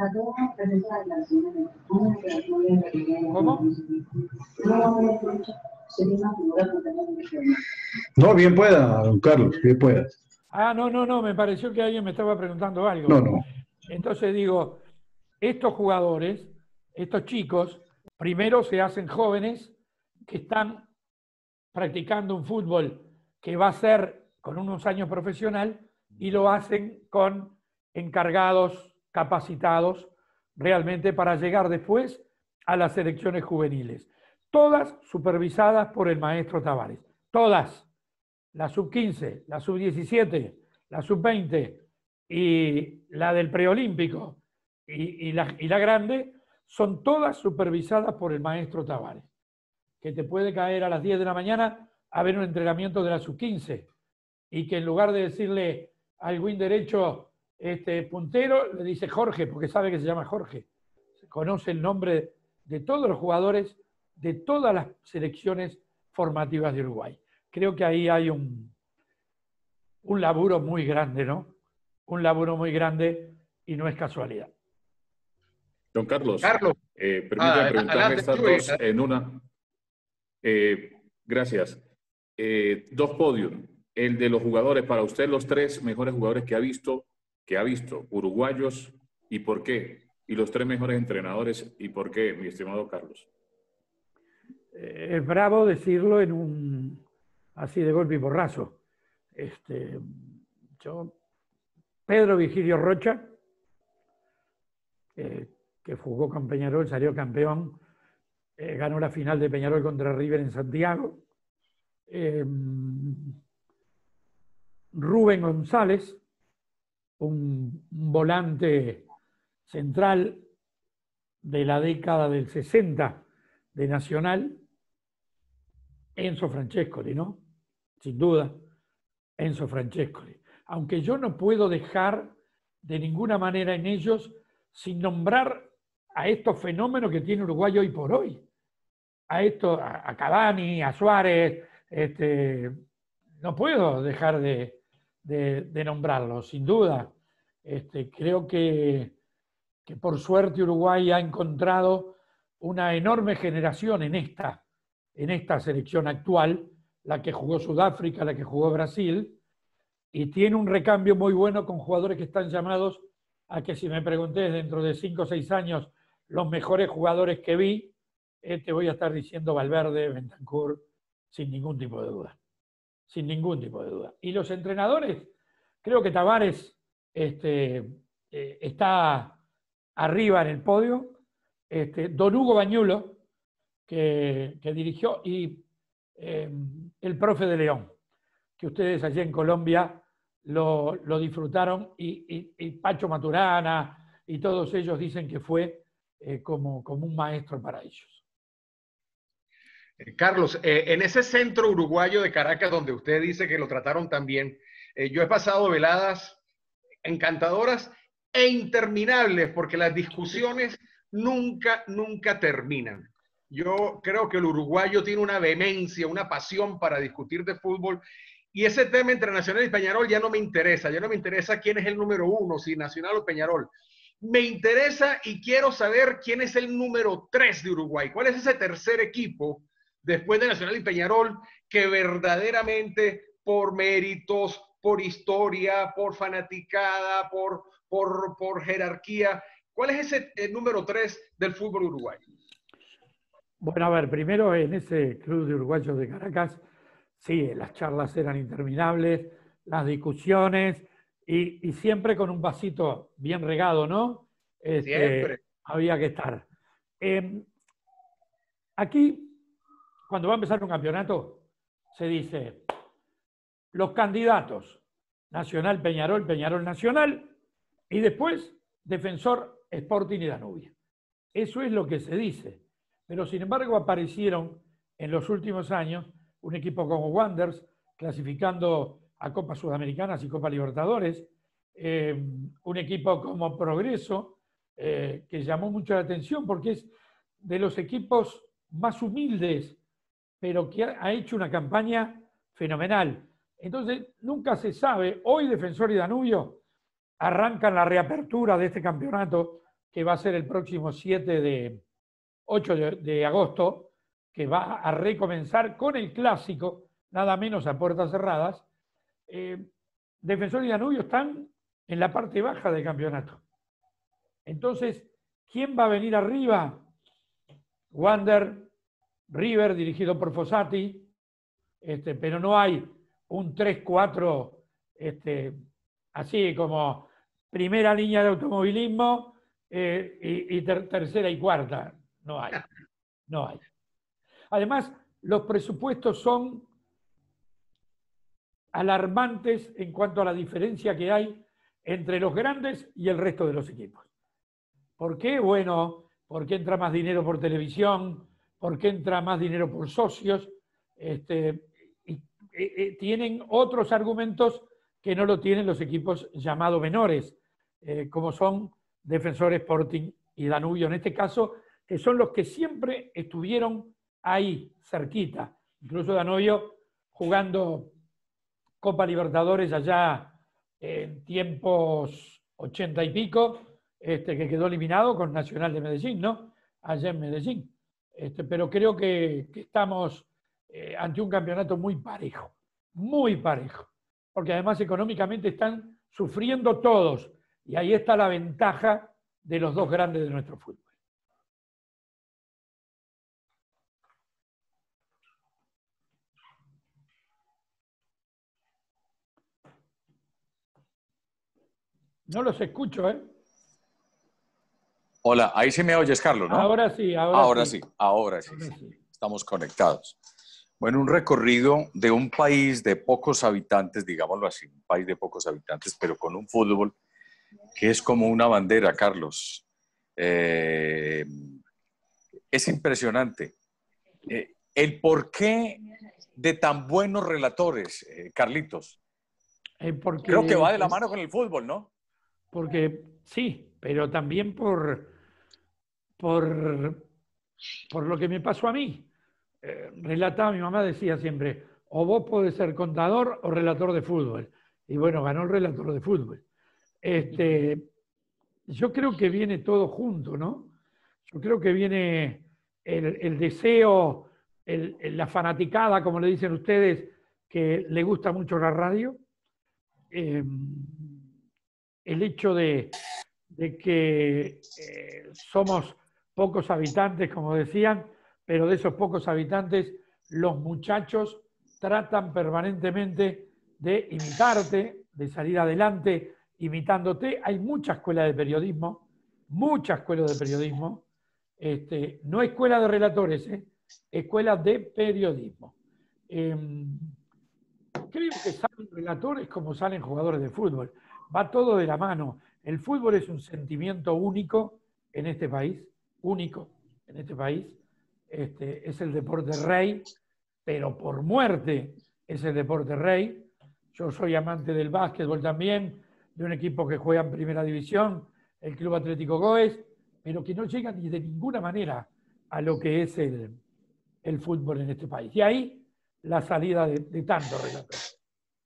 Speaker 1: ¿Cómo?
Speaker 11: No, bien pueda, don Carlos, bien pueda.
Speaker 1: Ah, no, no, no, me pareció que alguien me estaba preguntando algo.
Speaker 11: No, no.
Speaker 1: Entonces digo, estos jugadores, estos chicos, primero se hacen jóvenes que están practicando un fútbol que va a ser con unos años profesional y lo hacen con encargados, capacitados, realmente para llegar después a las selecciones juveniles. Todas supervisadas por el maestro Tavares. Todas. La sub quince, la sub diecisiete, la sub veinte y la del preolímpico y, y, la, y la grande, son todas supervisadas por el maestro Tavares, que te puede caer a las diez de la mañana a ver un entrenamiento de la sub quince y que en lugar de decirle al wing derecho este, puntero, le dice Jorge, porque sabe que se llama Jorge. Conoce el nombre de todos los jugadores de todas las selecciones formativas de Uruguay. Creo que ahí hay un, un laburo muy grande, ¿no? Un laburo muy grande y no es casualidad.
Speaker 7: Don Carlos,
Speaker 6: Carlos.
Speaker 7: Eh, permítame
Speaker 6: Ah,
Speaker 7: preguntarle estas
Speaker 6: Luis.
Speaker 7: dos en una. Eh, gracias. Eh, dos podios. El de los jugadores, para usted los tres mejores jugadores que ha visto, que ha visto, uruguayos, ¿y por qué? Y los tres mejores entrenadores, ¿y por qué, mi estimado Carlos?
Speaker 1: Eh, es bravo decirlo en un así de golpe y porrazo. Este, yo, Pedro Vigilio Rocha, eh, que jugó con Peñarol, salió campeón, eh, ganó la final de Peñarol contra River en Santiago. Eh, Rubén González, un, un volante central de la década del sesenta de Nacional. Enzo Francescoli, ¿no? Sin duda, Enzo Francescoli. Aunque yo no puedo dejar de ninguna manera en ellos sin nombrar a estos fenómenos que tiene Uruguay hoy por hoy. A esto, a Cavani, a Suárez, este, no puedo dejar de, de, de nombrarlos, sin duda. Este, creo que, que por suerte Uruguay ha encontrado una enorme generación en esta, en esta selección actual, la que jugó Sudáfrica, la que jugó Brasil, y tiene un recambio muy bueno con jugadores que están llamados a que, si me pregunté dentro de cinco o seis años los mejores jugadores que vi, eh, te voy a estar diciendo Valverde, Bentancur, sin ningún tipo de duda. Sin ningún tipo de duda. Y los entrenadores, creo que Tavares este, eh, está arriba en el podio. Este, Don Hugo Bañulo, que, que dirigió, y eh, el profe de León, que ustedes allí en Colombia lo, lo disfrutaron, y, y, y Pacho Maturana y todos ellos dicen que fue eh, como, como un maestro para ellos.
Speaker 6: Carlos, eh, en ese centro uruguayo de Caracas, donde usted dice que lo trataron tan bien, eh, yo he pasado veladas encantadoras e interminables, porque las discusiones nunca, nunca terminan. Yo creo que el uruguayo tiene una vehemencia, una pasión para discutir de fútbol, y ese tema entre Nacional y Peñarol ya no me interesa. Ya no me interesa quién es el número uno, si Nacional o Peñarol. Me interesa y quiero saber quién es el número tres de Uruguay. ¿Cuál es ese tercer equipo después de Nacional y Peñarol que verdaderamente, por méritos, por historia, por fanaticada, por, por, por jerarquía, cuál es ese el número tres del fútbol uruguayo?
Speaker 1: Bueno, a ver, primero en ese club de uruguayos de Caracas, sí, las charlas eran interminables, las discusiones, y, y siempre con un vasito bien regado, ¿no? Este,
Speaker 6: siempre.
Speaker 1: Había que estar. Eh, aquí, cuando va a empezar un campeonato, se dice los candidatos: Nacional, Peñarol, Peñarol, Nacional, y después Defensor, Sporting y Danubio. Eso es lo que se dice. Pero sin embargo aparecieron en los últimos años un equipo como Wanderers, clasificando a Copas Sudamericanas y Copa Libertadores, eh, un equipo como Progreso, eh, que llamó mucho la atención porque es de los equipos más humildes, pero que ha, ha hecho una campaña fenomenal. Entonces nunca se sabe. Hoy Defensor y Danubio arrancan la reapertura de este campeonato, que va a ser el próximo siete de ocho de agosto, que va a recomenzar con el clásico, nada menos a puertas cerradas. Eh, Defensor y Danubio están en la parte baja del campeonato. Entonces, ¿quién va a venir arriba? Wander, River, dirigido por Fossati, este, pero no hay un tres cuatro este, así como primera línea de automovilismo eh, y, y ter tercera y cuarta. No hay. No hay. Además, los presupuestos son alarmantes en cuanto a la diferencia que hay entre los grandes y el resto de los equipos. ¿Por qué? Bueno, porque entra más dinero por televisión, porque entra más dinero por socios, este, y, y, y tienen otros argumentos que no lo tienen los equipos llamados menores, eh, como son Defensor Sporting y Danubio, en este caso, que son los que siempre estuvieron ahí, cerquita. Incluso Danubio jugando Copa Libertadores allá en tiempos ochenta y pico, este, que quedó eliminado con Nacional de Medellín, ¿no? Allá en Medellín. Este, pero creo que, que estamos eh, ante un campeonato muy parejo, muy parejo, porque además económicamente están sufriendo todos, y ahí está la ventaja de los dos grandes de nuestro fútbol. No los escucho, ¿eh?
Speaker 2: Hola, ahí sí me oyes, Carlos, ¿no?
Speaker 1: Ahora sí, ahora,
Speaker 2: ahora
Speaker 1: sí.
Speaker 2: sí. Ahora sí,
Speaker 1: ahora
Speaker 2: sí.
Speaker 1: sí.
Speaker 2: Estamos conectados. Bueno, un recorrido de un país de pocos habitantes, digámoslo así, un país de pocos habitantes, pero con un fútbol que es como una bandera, Carlos. Eh, es impresionante. Eh, el porqué de tan buenos relatores, eh, Carlitos.
Speaker 1: Eh, porque,
Speaker 2: Creo que va de la mano con el fútbol, ¿no?
Speaker 1: Porque sí, pero también por, por, por lo que me pasó a mí. Eh, relataba, mi mamá decía siempre, o vos podés ser contador o relator de fútbol. Y bueno, ganó el relator de fútbol. Este, yo creo que viene todo junto, ¿no? Yo creo que viene el, el deseo, el, el, la fanaticada, como le dicen ustedes, que le gusta mucho la radio. Eh, el hecho de, de que eh, somos pocos habitantes, como decían, pero de esos pocos habitantes, los muchachos tratan permanentemente de imitarte, de salir adelante imitándote. Hay mucha escuela de periodismo, mucha escuela de periodismo, este, no escuela de relatores, ¿eh? Escuela de periodismo. Eh, creo que salen relatores como salen jugadores de fútbol. Va todo de la mano. El fútbol es un sentimiento único en este país, único en este país. Este, es el deporte rey, pero por muerte es el deporte rey. Yo soy amante del básquetbol también, de un equipo que juega en primera división, el Club Atlético Goes, pero que no llega ni de ninguna manera a lo que es el, el fútbol en este país. Y ahí la salida de, de tantos relatores.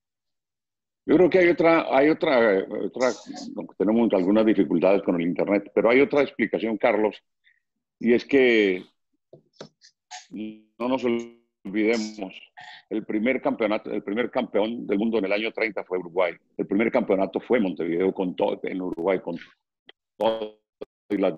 Speaker 3: Yo creo que hay otra, hay otra, otra, tenemos algunas dificultades con el Internet, pero hay otra explicación, Carlos, y es que no nos olvidemos, el primer campeonato, el primer campeón del mundo en el año treinta fue Uruguay. El primer campeonato fue Montevideo con todo, en Uruguay con todas las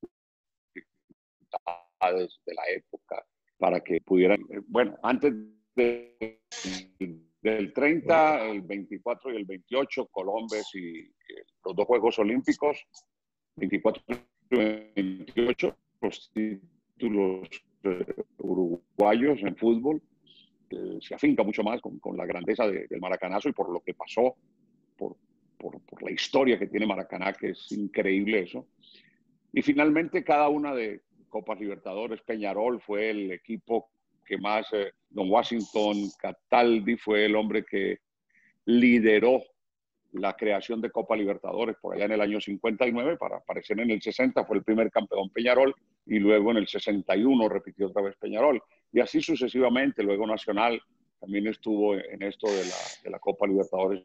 Speaker 3: dificultades de la época para que pudieran, bueno, antes de del treinta, el veinticuatro y el veintiocho, Colombes y los dos Juegos Olímpicos, veinticuatro y veintiocho, los títulos uruguayos en fútbol, eh, se afinca mucho más con, con la grandeza de, del Maracanazo y por lo que pasó, por, por, por la historia que tiene Maracaná, que es increíble eso. Y finalmente cada una de Copas Libertadores, Peñarol fue el equipo que más, eh, Don Washington Cataldi fue el hombre que lideró la creación de Copa Libertadores por allá en el año cincuenta y nueve, para aparecer en el sesenta, fue el primer campeón Peñarol, y luego en el sesenta y uno repitió otra vez Peñarol, y así sucesivamente. Luego Nacional también estuvo en esto de la, de la Copa Libertadores.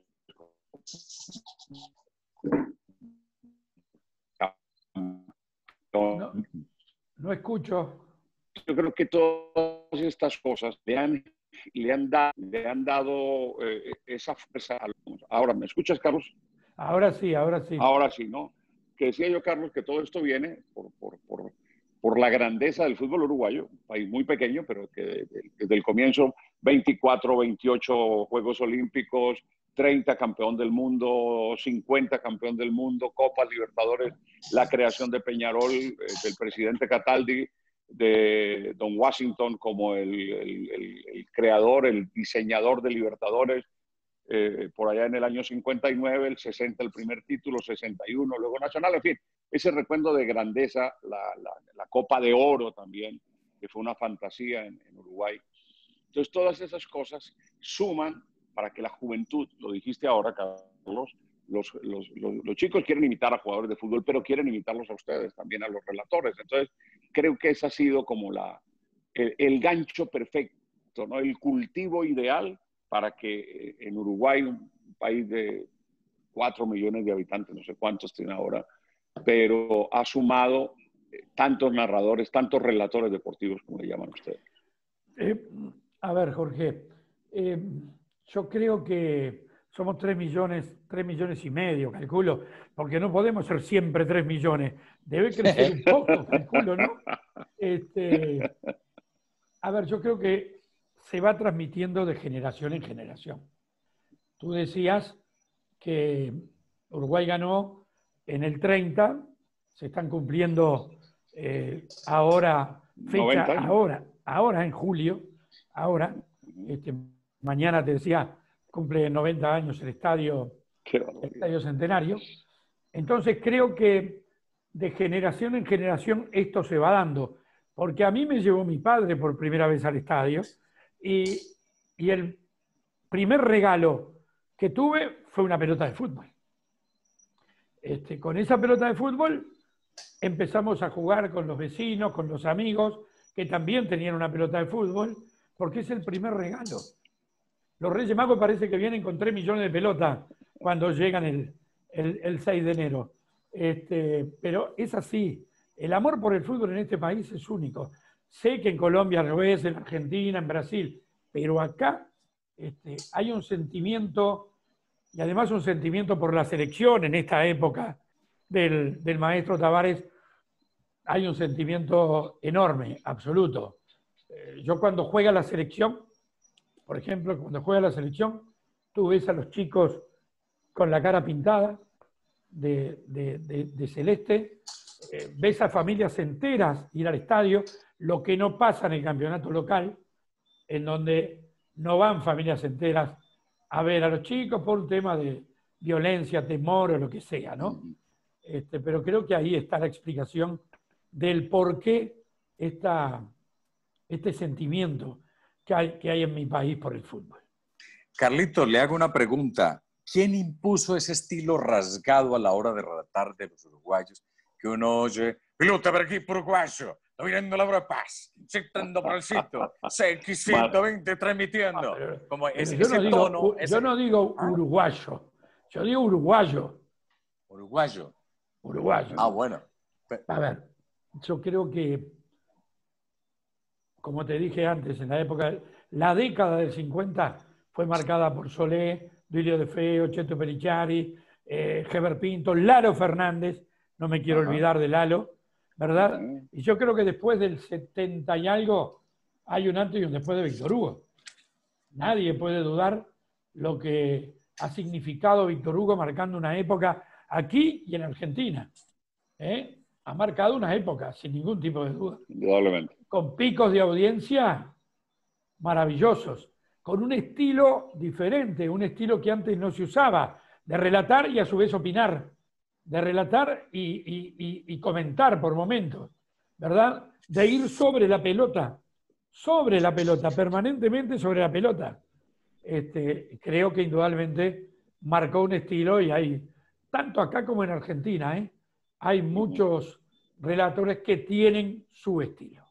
Speaker 1: No, no escucho.
Speaker 3: Yo creo que todas estas cosas le han le han, da, le han dado eh, esa fuerza. Ahora, ¿me escuchas, Carlos?
Speaker 1: Ahora sí, ahora sí.
Speaker 3: Ahora sí, ¿no? Que decía yo, Carlos, que todo esto viene por, por, por, por la grandeza del fútbol uruguayo, un país muy pequeño, pero que desde el comienzo, veinticuatro, veintiocho Juegos Olímpicos, treinta campeón del mundo, cincuenta campeón del mundo, Copas Libertadores, la creación de Peñarol, eh, del presidente Cataldi, de Don Washington como el, el, el, el creador, el diseñador de Libertadores, eh, por allá en el año cincuenta y nueve, el sesenta el primer título, sesenta y uno luego Nacional, en fin, ese recuento de grandeza, la, la, la Copa de Oro también, que fue una fantasía en, en Uruguay. Entonces todas esas cosas suman para que la juventud, lo dijiste ahora, Carlos, los, los, los, los chicos quieren imitar a jugadores de fútbol, pero quieren imitarlos a ustedes, también a los relatores. Entonces, creo que ese ha sido como la, el, el gancho perfecto, ¿no? El cultivo ideal para que en Uruguay, un país de cuatro millones de habitantes, no sé cuántos tiene ahora, pero ha sumado tantos narradores, tantos relatores deportivos, como le llaman ustedes.
Speaker 1: Eh, a ver, Jorge, eh, yo creo que somos tres millones, tres millones y medio, calculo, porque no podemos ser siempre tres millones. Debe crecer un poco, calculo, ¿no? Este, a ver, yo creo que se va transmitiendo de generación en generación. Tú decías que Uruguay ganó en el treinta, se están cumpliendo eh, ahora, fecha, ahora, ahora en julio, ahora, este, mañana te decía, cumple noventa años el estadio, el estadio Centenario. Entonces creo que de generación en generación esto se va dando, porque a mí me llevó mi padre por primera vez al estadio y, y el primer regalo que tuve fue una pelota de fútbol. Este, con esa pelota de fútbol empezamos a jugar con los vecinos, con los amigos, que también tenían una pelota de fútbol, porque es el primer regalo. Los Reyes Magos parece que vienen con tres millones de pelotas cuando llegan el, el, el seis de enero. Este, pero es así. El amor por el fútbol en este país es único. Sé que en Colombia lo es, en Argentina, en Brasil, pero acá este, hay un sentimiento, y además un sentimiento por la selección en esta época del, del maestro Tavares, hay un sentimiento enorme, absoluto. Eh, yo cuando juega la selección, por ejemplo, cuando juega la selección, tú ves a los chicos con la cara pintada de, de, de, de celeste, eh, ves a familias enteras ir al estadio, lo que no pasa en el campeonato local, en donde no van familias enteras a ver a los chicos por un tema de violencia, temor o lo que sea, ¿no? Este, pero creo que ahí está la explicación del por qué esta, este sentimiento que hay, que hay en mi país por el fútbol.
Speaker 2: Carlitos, le hago una pregunta. ¿Quién impuso ese estilo rasgado a la hora de relatar de los uruguayos? Que uno oye, pelota para equipo uruguayo, está mirando la hora de paz, sectando por el sitio, X ciento veinte transmitiendo. Como ese,
Speaker 1: yo, no
Speaker 2: ese
Speaker 1: digo,
Speaker 2: tono, ese...
Speaker 1: yo no digo uruguayo, yo digo uruguayo.
Speaker 2: Uruguayo.
Speaker 1: Uruguayo.
Speaker 2: Ah, bueno.
Speaker 1: A ver, yo creo que, como te dije antes, en la época, la década del cincuenta fue marcada por Solé, Duilio de Feo, Cheto Perichari, eh, Heber Pinto, Lalo Fernández, no me quiero Ajá. olvidar de Lalo, ¿verdad? Ajá. Y yo creo que después del setenta y algo hay un antes y un después de Víctor Hugo. Nadie puede dudar lo que ha significado Víctor Hugo marcando una época aquí y en Argentina. ¿eh? Ha marcado una época, sin ningún tipo de duda.
Speaker 3: Indudablemente.
Speaker 1: Con picos de audiencia maravillosos, con un estilo diferente, un estilo que antes no se usaba, de relatar y a su vez opinar, de relatar y, y, y, y comentar por momentos, ¿verdad? De ir sobre la pelota, sobre la pelota, permanentemente sobre la pelota. Este, creo que indudablemente marcó un estilo y hay, tanto acá como en Argentina, ¿eh? hay muchos relatores que tienen su estilo.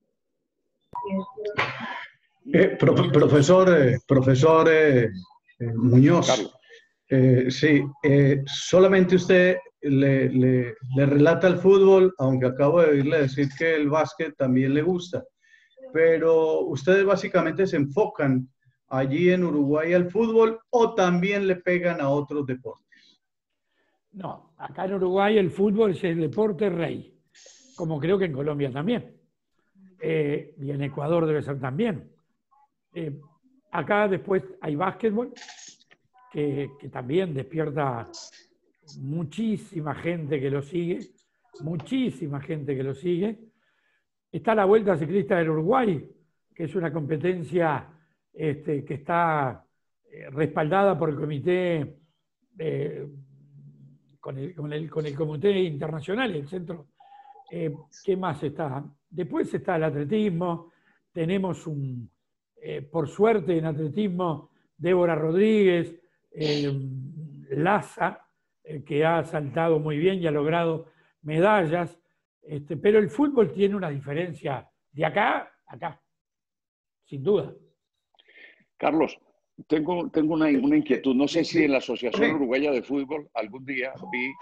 Speaker 11: Eh, pro, profesor, eh, profesor eh, eh, Muñoz, eh, sí, eh, solamente usted le, le, le relata el fútbol, aunque acabo de oírle decir que el básquet también le gusta. pero ustedes básicamente se enfocan allí en Uruguay al fútbol o también le pegan a otros deportes.
Speaker 1: No, acá en Uruguay el fútbol es el deporte rey, como creo que en Colombia también. Eh, y en Ecuador debe ser también. Eh, acá después hay básquetbol, que, que también despierta muchísima gente que lo sigue, muchísima gente que lo sigue. Está la Vuelta Ciclista del Uruguay, que es una competencia este, que está eh, respaldada por el comité, eh, con, el, con, el, con el comité internacional, el centro. Eh, ¿Qué más está? Después está el atletismo, tenemos un, eh, por suerte en atletismo, Débora Rodríguez, eh, Laza, eh, que ha saltado muy bien y ha logrado medallas, este, pero el fútbol tiene una diferencia de acá a acá, sin duda.
Speaker 3: Carlos, tengo, tengo una, una inquietud. No sé si en la Asociación Uruguaya de Fútbol algún día vi,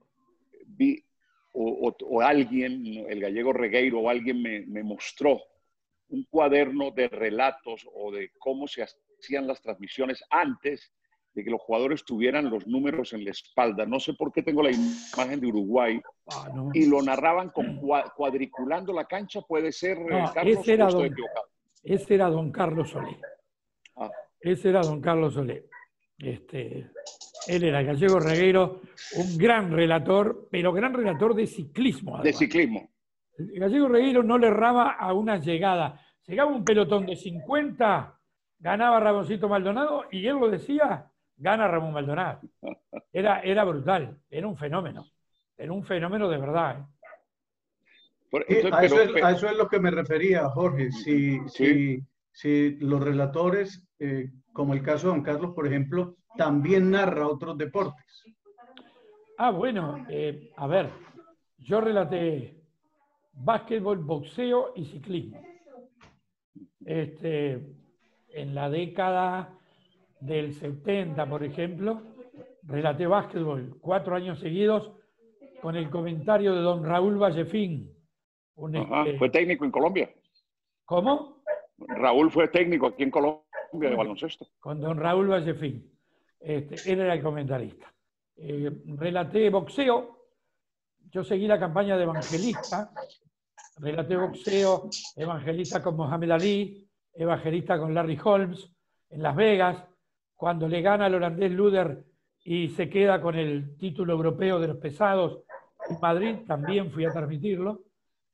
Speaker 3: vi o, o, o alguien, el gallego Regueiro, o alguien me, me mostró un cuaderno de relatos o de cómo se hacían las transmisiones antes de que los jugadores tuvieran los números en la espalda. No sé por qué tengo la imagen de Uruguay. Ah, no. Y lo narraban con cuadriculando la cancha. Puede ser,
Speaker 1: no,
Speaker 3: Carlos,
Speaker 1: ese era,
Speaker 3: estoy
Speaker 1: don,
Speaker 3: equivocado.
Speaker 1: ese era don Carlos Solé. Ah. Ese era don Carlos Solé. Este, él era gallego Regueiro, un gran relator, pero gran relator de ciclismo. Además.
Speaker 3: De ciclismo.
Speaker 1: El gallego Regueiro no le erraba a una llegada. Llegaba un pelotón de cincuenta, ganaba Ramoncito Maldonado, y él lo decía, gana Ramón Maldonado. Era, era brutal, era un fenómeno. Era un fenómeno de verdad. ¿eh?
Speaker 11: Por, entonces, a, eso pero, es, a eso es lo que me refería, Jorge. Si, ¿sí? si, si los relatores, eh, como el caso de don Carlos, por ejemplo, también narra otros deportes.
Speaker 1: Ah, bueno, eh, a ver, yo relaté básquetbol, boxeo y ciclismo. Este, en la década del setenta, por ejemplo, relaté básquetbol cuatro años seguidos con el comentario de don Raúl Vallefín. Un
Speaker 3: Ajá,
Speaker 1: este...
Speaker 3: ¿Fue técnico en Colombia?
Speaker 1: ¿Cómo?
Speaker 3: Raúl fue técnico aquí en Colombia de baloncesto.
Speaker 1: Con don Raúl Vallefín. Este, él era el comentarista. Eh, relaté boxeo. Yo seguí la campaña de Evangelista. Relaté boxeo, Evangelista con Mohamed Ali, Evangelista con Larry Holmes, en Las Vegas, cuando le gana al holandés Luder y se queda con el título europeo de los pesados en Madrid, también fui a transmitirlo.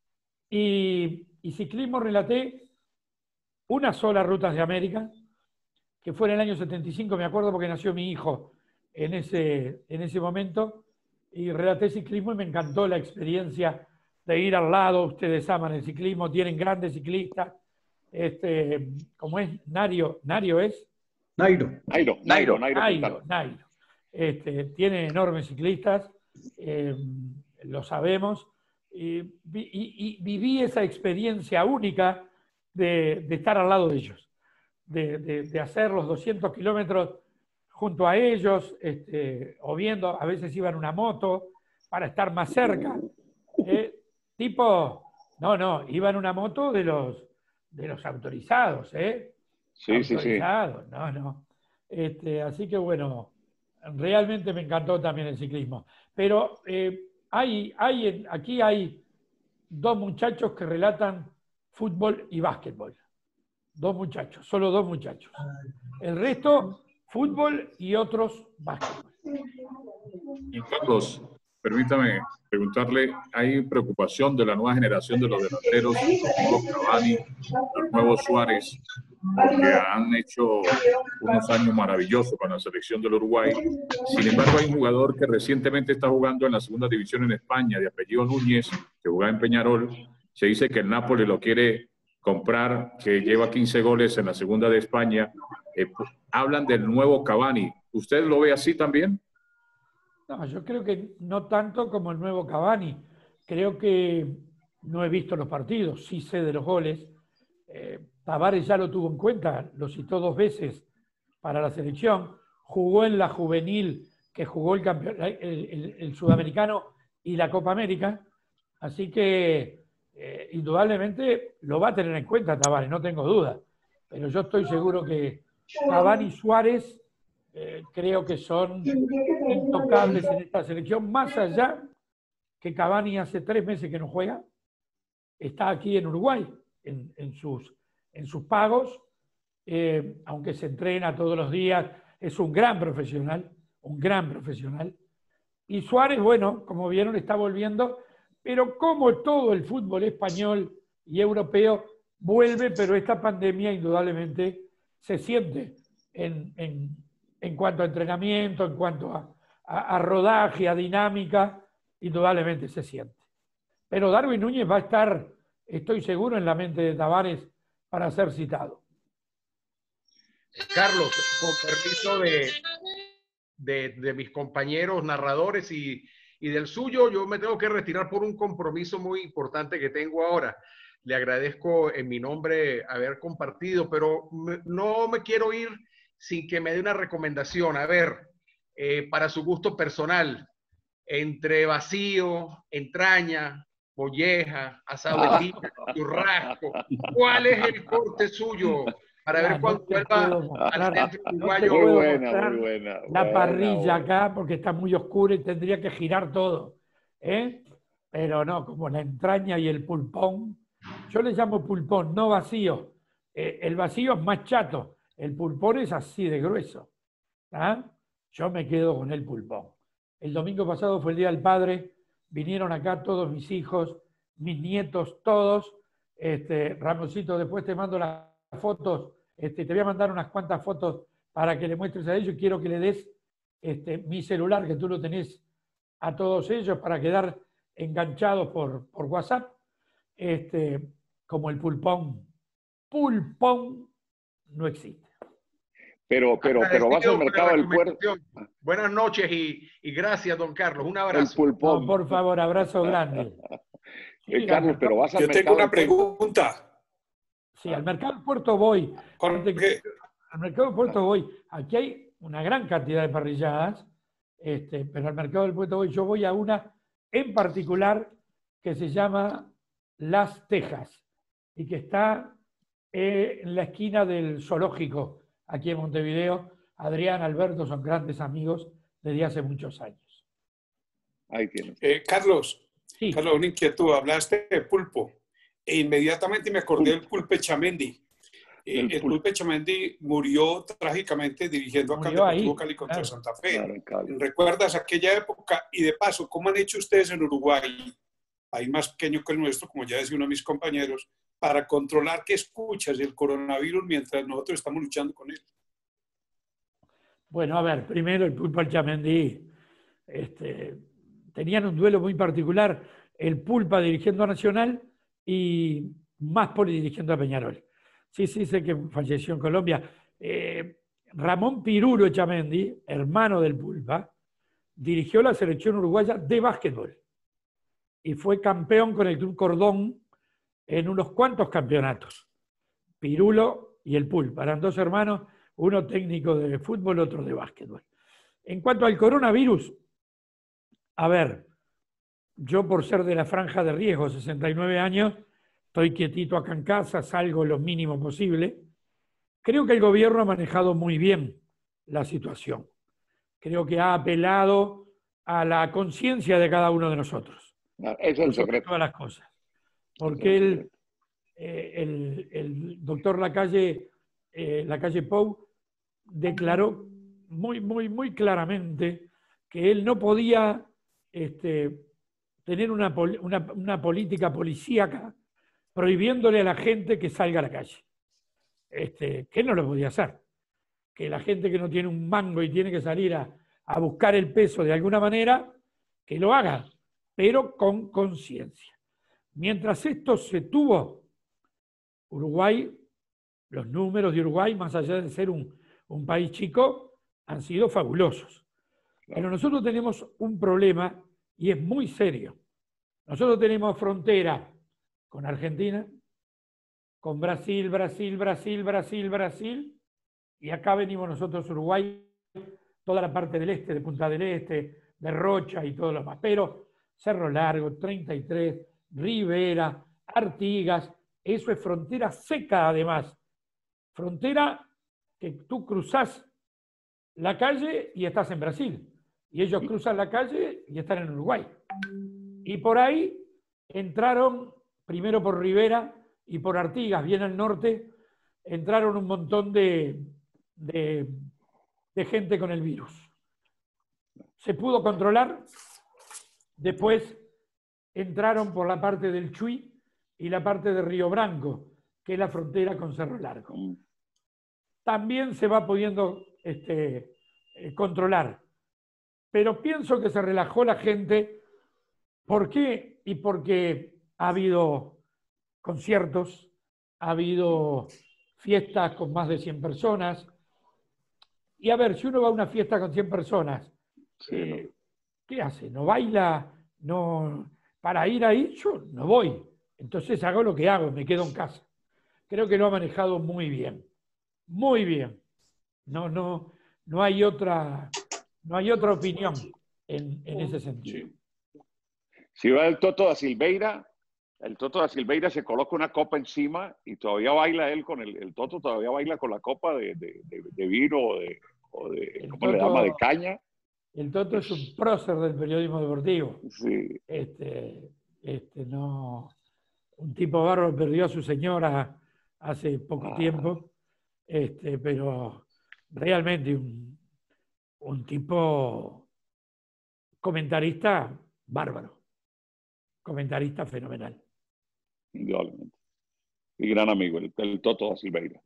Speaker 1: Y, y ciclismo relaté una sola Rutas de América, que fue en el año setenta y cinco, me acuerdo porque nació mi hijo en ese, en ese momento, y relaté ciclismo y me encantó la experiencia de ir al lado. Ustedes aman el ciclismo, tienen grandes ciclistas, este, como es Nairo, Nairo es...
Speaker 11: Nairo.
Speaker 3: Nairo,
Speaker 1: Nairo, Nairo, Nairo, Nairo. Este, tiene enormes ciclistas, eh, lo sabemos, y, y, y viví esa experiencia única de, de estar al lado de ellos, de, de, de hacer los doscientos kilómetros junto a ellos, este, o viendo, a veces iba en una moto para estar más cerca. Eh, tipo, no, no, iba en una moto de los, de los autorizados, ¿eh?
Speaker 3: Sí,
Speaker 1: autorizados,
Speaker 3: sí, sí.
Speaker 1: no, no. Este, así que bueno, realmente me encantó también el ciclismo. Pero eh, hay, hay, aquí hay dos muchachos que relatan fútbol y básquetbol. Dos muchachos, solo dos muchachos. El resto, fútbol y otros básquetbol.
Speaker 7: Y Carlos, permítame preguntarle, ¿hay preocupación de la nueva generación de los delanteros, los nuevos Cavani, los nuevos Suárez, que han hecho unos años maravillosos para la selección del Uruguay? Sin embargo, hay un jugador que recientemente está jugando en la segunda división en España, de apellido Núñez, que jugaba en Peñarol. Se dice que el Napoli lo quiere comprar, que lleva quince goles en la segunda de España. Eh, hablan del nuevo Cavani. ¿Usted lo ve así también?
Speaker 1: No, yo creo que no tanto como el nuevo Cavani. Creo que no he visto los partidos, sí sé de los goles. Eh, Tavares ya lo tuvo en cuenta, lo citó dos veces para la selección. Jugó en la juvenil, que jugó el, campeón, el, el, el sudamericano y la Copa América. Así que eh, eh, indudablemente lo va a tener en cuenta Tavares, no tengo duda. Pero yo estoy seguro que Cavani y Suárez eh, creo que son intocables en esta selección, más allá que Cavani hace tres meses que no juega, está aquí en Uruguay, en, en, sus, en sus pagos, eh, aunque se entrena todos los días, es un gran profesional, un gran profesional. Y Suárez, bueno, como vieron, está volviendo, pero como todo el fútbol español y europeo, vuelve, pero esta pandemia indudablemente se siente en, en, en cuanto a entrenamiento, en cuanto a, a, a rodaje, a dinámica, indudablemente se siente. Pero Darwin Núñez va a estar, estoy seguro, en la mente de Tavares para ser citado.
Speaker 6: Carlos, con permiso de, de, de mis compañeros narradores y, y del suyo, yo me tengo que retirar por un compromiso muy importante que tengo ahora. Le agradezco en mi nombre haber compartido, pero me, no me quiero ir sin que me dé una recomendación. A ver, eh, para su gusto personal, entre vacío, entraña, molleja, asado de piña, churrasco, ¿cuál es el corte suyo? Para ver cuándo vuelva al centro uruguayo.
Speaker 1: Muy buena, muy buena. La parrilla acá, porque está muy oscura y tendría que girar todo. ¿eh? Pero no, como la entraña y el pulpón. Yo le llamo pulpón, no vacío. Eh, el vacío es más chato. El pulpón es así de grueso. ¿ah? Yo me quedo con el pulpón. El domingo pasado fue el Día del Padre. Vinieron acá todos mis hijos, mis nietos, todos. Este, Ramosito, después te mando las fotos. Este, te voy a mandar unas cuantas fotos para que le muestres a ellos. Quiero que le des este, mi celular, que tú lo tenés a todos ellos, para quedar enganchados por, por WhatsApp. Este, como el pulpón. Pulpón no existe.
Speaker 3: Pero, pero, pero vas al mercado del puerto.
Speaker 6: Buenas noches y, y gracias, don Carlos. Un abrazo.
Speaker 3: El pulpón.
Speaker 1: No, por favor, abrazo grande.
Speaker 3: Sí, eh, Carlos, pero vas al
Speaker 5: Yo
Speaker 3: mercado.
Speaker 5: Yo tengo una pregunta.
Speaker 1: Sí, al mercado del puerto voy. Que, al mercado del puerto voy. Aquí hay una gran cantidad de parrilladas, este, pero al mercado del puerto voy. Yo voy a una en particular que se llama Las Tejas y que está eh, en la esquina del zoológico aquí en Montevideo. Adrián, Alberto son grandes amigos desde hace muchos años.
Speaker 3: Ahí tienes.
Speaker 5: Eh, Carlos,
Speaker 1: sí.
Speaker 5: Carlos, una inquietud. Hablaste de pulpo e inmediatamente me acordé del Pulpe Chamendi. Eh, el, el Pulpe Chamendi murió trágicamente dirigiendo a Deportivo Cali contra claro. Santa Fe. Claro, ¿Recuerdas aquella época? Y de paso, ¿cómo han hecho ustedes en Uruguay, país más pequeño que el nuestro, como ya decía uno de mis compañeros, para controlar que escuchas el coronavirus mientras nosotros estamos luchando con él?
Speaker 1: Bueno, a ver, primero el Pulpo Chamendi, este, tenían un duelo muy particular, el Pulpa dirigiendo a Nacional y Máspoli dirigiendo a Peñarol. Sí, sí, sé que falleció en Colombia. Eh, Ramón Pirulo Chamendi, hermano del Pulpa, dirigió la selección uruguaya de básquetbol y fue campeón con el Club Cordón en unos cuantos campeonatos. Pirulo y el Pulpa, eran dos hermanos, uno técnico de fútbol, otro de básquetbol. En cuanto al coronavirus, a ver, yo por ser de la franja de riesgo, sesenta y nueve años, estoy quietito acá en casa, salgo lo mínimo posible. Creo que el gobierno ha manejado muy bien la situación. Creo que ha apelado a la conciencia de cada uno de nosotros.
Speaker 3: Eso es el secreto.
Speaker 1: Todas las cosas. Porque el, eh, el, el doctor Lacalle, eh, Lacalle Pou declaró muy, muy, muy claramente que él no podía este, tener una, una, una política policíaca prohibiéndole a la gente que salga a la calle. Este, que él no lo podía hacer. Que la gente que no tiene un mango y tiene que salir a, a buscar el peso de alguna manera, que lo haga, pero con conciencia. Mientras esto se tuvo, Uruguay, los números de Uruguay, más allá de ser un, un país chico, han sido fabulosos. Pero nosotros tenemos un problema y es muy serio. Nosotros tenemos frontera con Argentina, con Brasil, Brasil, Brasil, Brasil, Brasil, y acá venimos nosotros, Uruguay, toda la parte del este, de Punta del Este, de Rocha y todo lo más. Pero Cerro Largo, treinta y tres, Rivera, Artigas, eso es frontera seca además. Frontera que tú cruzás la calle y estás en Brasil. Y ellos cruzan la calle y están en Uruguay. Y por ahí entraron, primero por Rivera y por Artigas, bien al norte, entraron un montón de, de, de gente con el virus. Se pudo controlar, después entraron por la parte del Chuy y la parte de Río Branco, que es la frontera con Cerro Largo. También se va pudiendo este, eh, controlar, pero pienso que se relajó la gente. ¿Por qué? Y porque ha habido conciertos, ha habido fiestas con más de cien personas. Y a ver, si uno va a una fiesta con cien personas,
Speaker 3: Sí,
Speaker 1: eh,
Speaker 3: no.
Speaker 1: ¿qué hace? ¿No baila? No, para ir ahí yo no voy. Entonces hago lo que hago, me quedo en casa. Creo que lo ha manejado muy bien. Muy bien. No, no, no hay otra, no hay otra opinión en, en ese sentido.
Speaker 3: Si va el Toto da Silveira, el Toto da Silveira se coloca una copa encima y todavía baila él con el, el Toto todavía baila con la copa de, de, de, de vino o de, o de
Speaker 1: El
Speaker 3: ¿cómo le llama? De caña.
Speaker 1: El Toto es un prócer del periodismo deportivo.
Speaker 3: Sí.
Speaker 1: Este, este, no, un tipo bárbaro, perdió a su señora hace poco
Speaker 3: Ah.
Speaker 1: tiempo, este, pero realmente un, un tipo comentarista bárbaro, comentarista fenomenal.
Speaker 3: Indudablemente. Y gran amigo, el, el Toto da Silveira.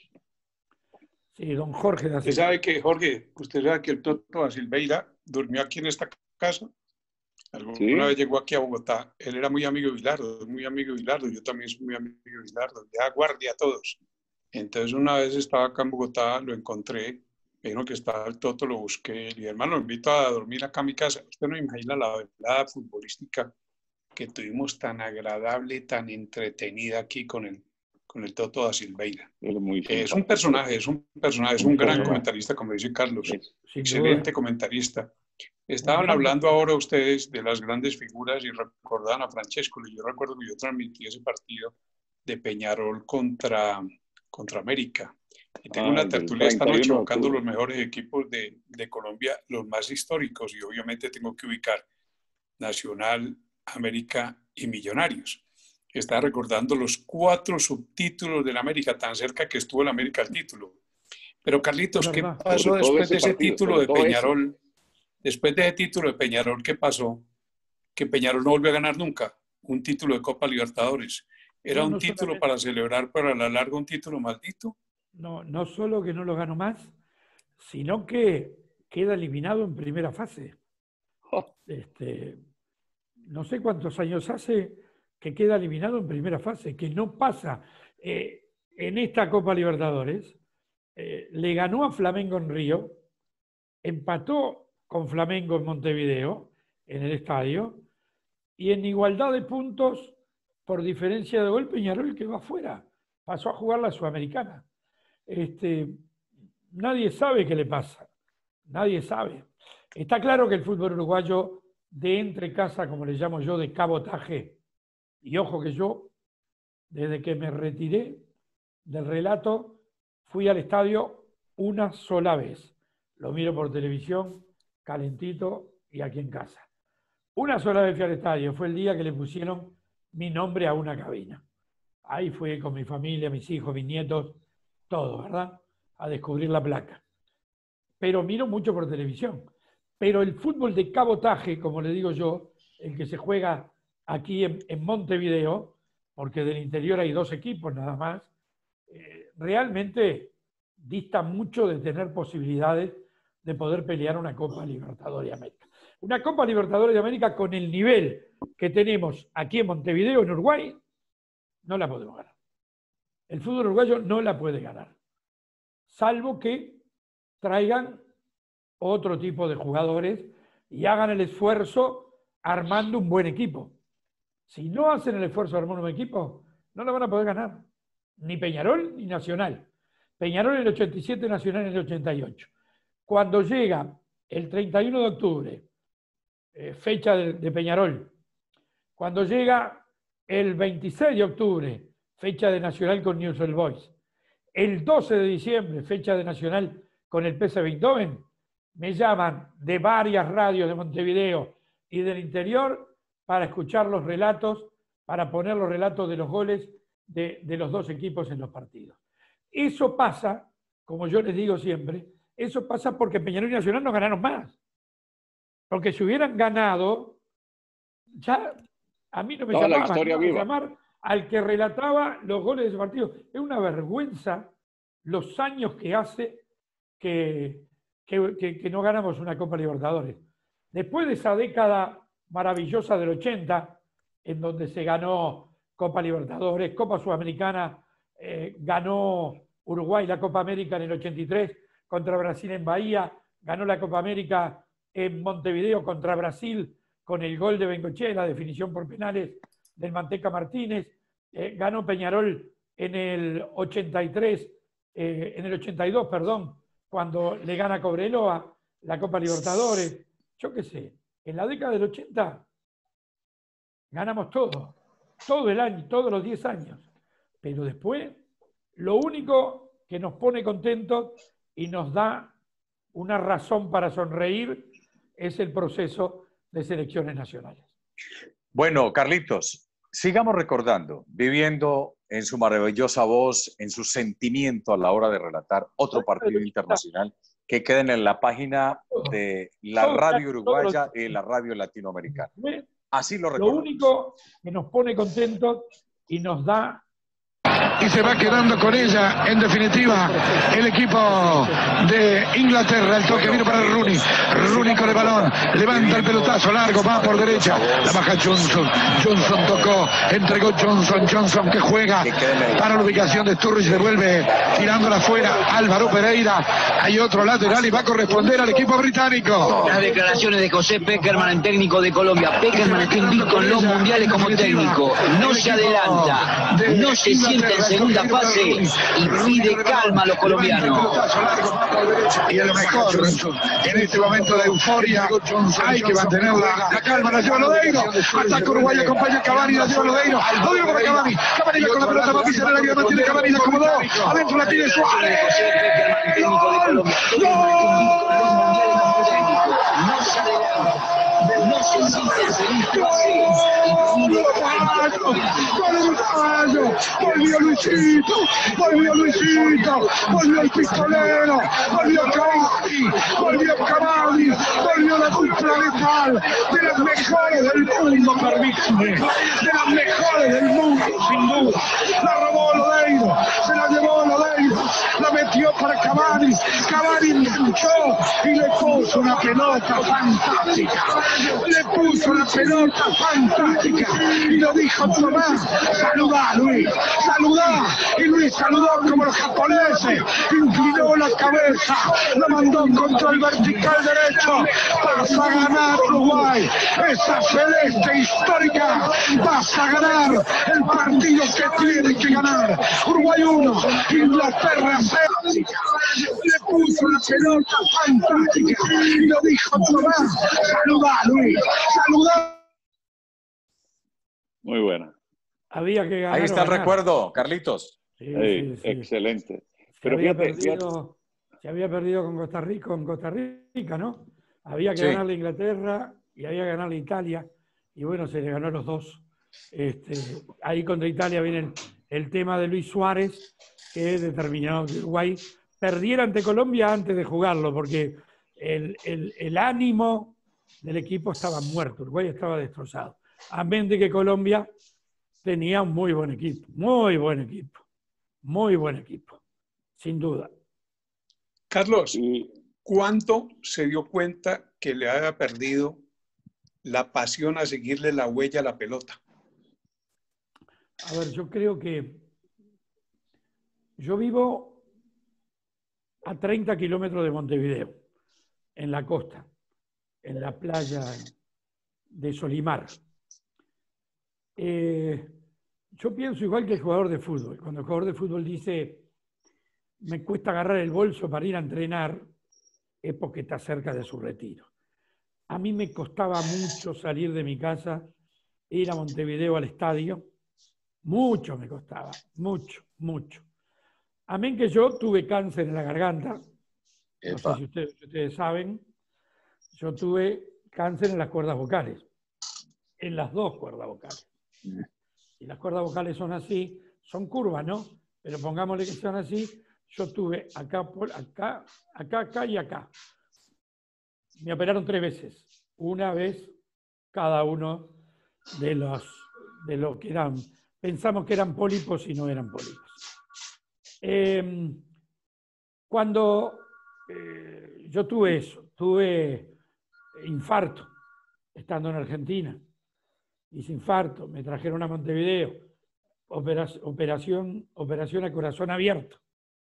Speaker 1: Sí, don Jorge da
Speaker 5: Usted
Speaker 1: Silva.
Speaker 5: sabe que, Jorge, usted sabe que el Toto da Silveira durmió aquí en esta casa. Alguna
Speaker 3: Sí.
Speaker 5: vez llegó aquí a Bogotá. Él era muy amigo de Bilardo, muy amigo de Bilardo. Yo también soy muy amigo de Bilardo. Le da guardia a todos. Entonces, una vez estaba acá en Bogotá, lo encontré. Me dijeron que estaba el Toto, lo busqué. Y hermano, lo invito a dormir acá a mi casa. Usted no imagina la velada futbolística que tuvimos tan agradable, tan entretenida aquí con el, con el Toto da Silveira.
Speaker 3: Es muy
Speaker 5: Es un
Speaker 3: simpático.
Speaker 5: personaje, es un personaje, es un gran comentarista, como dice Carlos.
Speaker 3: Es-
Speaker 1: Sin
Speaker 5: Excelente
Speaker 1: duda.
Speaker 5: comentarista. Estaban
Speaker 1: gran
Speaker 5: hablando ahora ustedes de las grandes figuras y recordaban a Francesco. Yo recuerdo que yo transmití ese partido de Peñarol contra, contra América. Y tengo
Speaker 3: Ah,
Speaker 5: una
Speaker 3: el del
Speaker 5: tertulia esta
Speaker 3: treinta y
Speaker 5: noche
Speaker 3: uno de
Speaker 5: buscando
Speaker 3: octubre.
Speaker 5: los mejores equipos de, de Colombia, los más históricos, y obviamente tengo que ubicar Nacional, América y Millonarios. Estaba recordando los cuatro subtítulos del América, tan cerca que estuvo el América al título. Pero Carlitos,
Speaker 1: Es
Speaker 5: ¿qué
Speaker 1: verdad.
Speaker 5: pasó
Speaker 3: Sobre todo
Speaker 5: después
Speaker 3: ese
Speaker 5: de ese
Speaker 3: partido,
Speaker 5: título
Speaker 3: sobre
Speaker 5: de
Speaker 3: todo ese.
Speaker 5: Peñarol? Después de ese título de Peñarol, ¿qué pasó? Que Peñarol no volvió a ganar nunca un título de Copa Libertadores. Era
Speaker 1: No,
Speaker 5: un
Speaker 1: no
Speaker 5: título
Speaker 1: solamente-
Speaker 5: para celebrar, pero a la larga un título maldito.
Speaker 1: No, no solo que no lo ganó más, sino que queda eliminado en primera fase.
Speaker 3: Oh,
Speaker 1: Este, no sé cuántos años hace que queda eliminado en primera fase, que no pasa. Eh, en esta Copa Libertadores, eh, le ganó a Flamengo en Río, empató con Flamengo en Montevideo, en el estadio, y en igualdad de puntos, por diferencia de gol, Peñarol quedó afuera, pasó a jugar la Sudamericana. Este, nadie sabe qué le pasa, nadie sabe. Está claro que el fútbol uruguayo de entre casa, como le llamo yo, de cabotaje, y ojo que yo, desde que me retiré del relato, fui al estadio una sola vez. Lo miro por televisión, calentito y aquí en casa. Una sola vez fui al estadio, fue el día que le pusieron mi nombre a una cabina. Ahí fui con mi familia, mis hijos, mis nietos, todo, ¿verdad? A descubrir la placa. Pero miro mucho por televisión. Pero el fútbol de cabotaje, como le digo yo, el que se juega aquí en, en Montevideo, porque del interior hay dos equipos nada más, eh, realmente dista mucho de tener posibilidades de poder pelear una Copa Libertadores de América. Una Copa Libertadores de América con el nivel que tenemos aquí en Montevideo, en Uruguay, no la podemos ganar. El fútbol uruguayo no la puede ganar, salvo que traigan otro tipo de jugadores y hagan el esfuerzo armando un buen equipo. Si no hacen el esfuerzo de armar un buen equipo, no lo van a poder ganar. Ni Peñarol ni Nacional. Peñarol en el ochenta y siete, Nacional en el ochenta y ocho. Cuando llega el treinta y uno de octubre, eh, fecha de, de Peñarol, cuando llega el veintiséis de octubre, fecha de Nacional con Newell's Old Boys. El doce de diciembre, fecha de Nacional con el P S V Eindhoven. Me llaman de varias radios de Montevideo y del interior para escuchar los relatos, para poner los relatos de los goles de, de los dos equipos en los partidos. Eso pasa, como yo les digo siempre, eso pasa porque Peñarol y Nacional no ganaron más. Porque si hubieran ganado, ya a mí no me
Speaker 3: Toda la
Speaker 1: llamaban,
Speaker 3: historia
Speaker 1: no,
Speaker 3: viva.
Speaker 1: llamar al que relataba los goles de ese partido. Es una vergüenza los años que hace que, que, que, que no ganamos una Copa Libertadores. Después de esa década maravillosa del ochenta, en donde se ganó Copa Libertadores, Copa Sudamericana, eh, ganó Uruguay la Copa América en el ochenta y tres contra Brasil en Bahía, ganó la Copa América en Montevideo contra Brasil con el gol de Bengochea, la definición por penales del Manteca Martínez, eh, ganó Peñarol en el ochenta y tres, eh, en el ochenta y dos, perdón, cuando le gana a Cobreloa la Copa Libertadores. Yo qué sé, en la década del ochenta ganamos todo, todo el año, todos los diez años. Pero después, lo único que nos pone contentos y nos da una razón para sonreír es el proceso de selecciones nacionales.
Speaker 2: Bueno, Carlitos, sigamos recordando, viviendo en su maravillosa voz, en su sentimiento a la hora de relatar otro partido internacional que queden en la página de la radio uruguaya y la radio latinoamericana. Así lo recordamos.
Speaker 1: Lo único que nos pone contentos y nos da...
Speaker 12: Y se va quedando con ella, en definitiva, el equipo de Inglaterra. El toque vino para Rooney. Rooney con el balón. Levanta el pelotazo largo, va por derecha. La baja Johnson. Johnson tocó, entregó Johnson. Johnson que juega para la ubicación de Sturridge. Devuelve tirándola afuera. Álvaro Pereira. Hay otro lateral y va a corresponder al equipo británico.
Speaker 13: Las declaraciones de José Peckerman, el técnico de Colombia. Peckerman está invicto en los mundiales como técnico. No se adelanta. No se siente en segunda fase y pide calma a los colombianos.
Speaker 12: Y el mejor en este momento de euforia, hay que mantener la, la calma. La lleva Lodeiro, ataca Uruguay, acompaña a Cavani, la lleva Lodeiro, Lodeiro para Cavani, Cavani con la pelota, va a pisar el área, mantiene Cavani, la acomodó, adentro la tiene Suárez. ¡Gol! ¡Gol!
Speaker 13: No se adelanta, no se siente en segunda fase y pide calma a los colombianos.
Speaker 12: Volvió Luisito, volvió Luisito, volvió el pistolero, volvió Cavani, volvió Cavani, volvió la dupla letal de las mejores del mundo, permíteme, de las mejores del mundo, sin duda. La robó Lodeiro, se la llevó Lodeiro, la metió para Cavani, Cavani enganchó y le puso una pelota fantástica, le puso una pelota fantástica y lo dijo Tomás, saludá Luis, saludá, y Luis saludó como los japoneses, inclinó la cabeza, lo mandó contra el vertical derecho, vas a ganar Uruguay, esa celeste histórica, vas a ganar el partido que tiene que ganar, Uruguay uno, Inglaterra cero, le puso la pelota fantástica y lo dijo Tomás, saludá Luis, saludá.
Speaker 3: Muy buena.
Speaker 1: Había que ganar.
Speaker 2: Ahí está el recuerdo, Carlitos.
Speaker 1: Sí,
Speaker 3: sí,
Speaker 1: sí, sí.
Speaker 3: Excelente.
Speaker 1: Se
Speaker 3: Pero
Speaker 1: había,
Speaker 3: fíjate,
Speaker 1: perdido, se había perdido con Costa Rica, con Costa Rica, ¿no? Había que
Speaker 2: Sí.
Speaker 1: ganarle a Inglaterra y había que ganarle a Italia. Y bueno, se le ganó a los dos. Este, ahí contra Italia viene el, el tema de Luis Suárez, que determinó que Uruguay perdiera ante Colombia antes de jugarlo, porque el, el, el ánimo del equipo estaba muerto, Uruguay estaba destrozado. Amén de que Colombia tenía un muy buen equipo, muy buen equipo, muy buen equipo, sin duda.
Speaker 5: Carlos, ¿cuánto se dio cuenta que le había perdido la pasión a seguirle la huella a la pelota?
Speaker 1: A ver, yo creo que yo vivo a treinta kilómetros de Montevideo, en la costa, en la playa de Solimar. Eh, yo pienso igual que el jugador de fútbol. Cuando el jugador de fútbol dice, me cuesta agarrar el bolso para ir a entrenar, es porque está cerca de su retiro. A mí me costaba mucho salir de mi casa, ir a Montevideo al estadio, Mucho me costaba, mucho, mucho. Amén que yo tuve cáncer en la garganta. No sé si ustedes, si ustedes saben. Yo tuve cáncer en las cuerdas vocales. En las dos cuerdas vocales. Y las cuerdas vocales son así, son curvas, ¿no? Pero pongámosle que sean así. Yo tuve acá, acá, acá, acá y acá. Me operaron tres veces. Una vez cada uno de los, de lo que eran. Pensamos que eran pólipos y no eran pólipos. Eh, cuando eh, yo tuve eso, tuve infarto estando en Argentina. Hice infarto, me trajeron a Montevideo, operación, operación, operación a corazón abierto.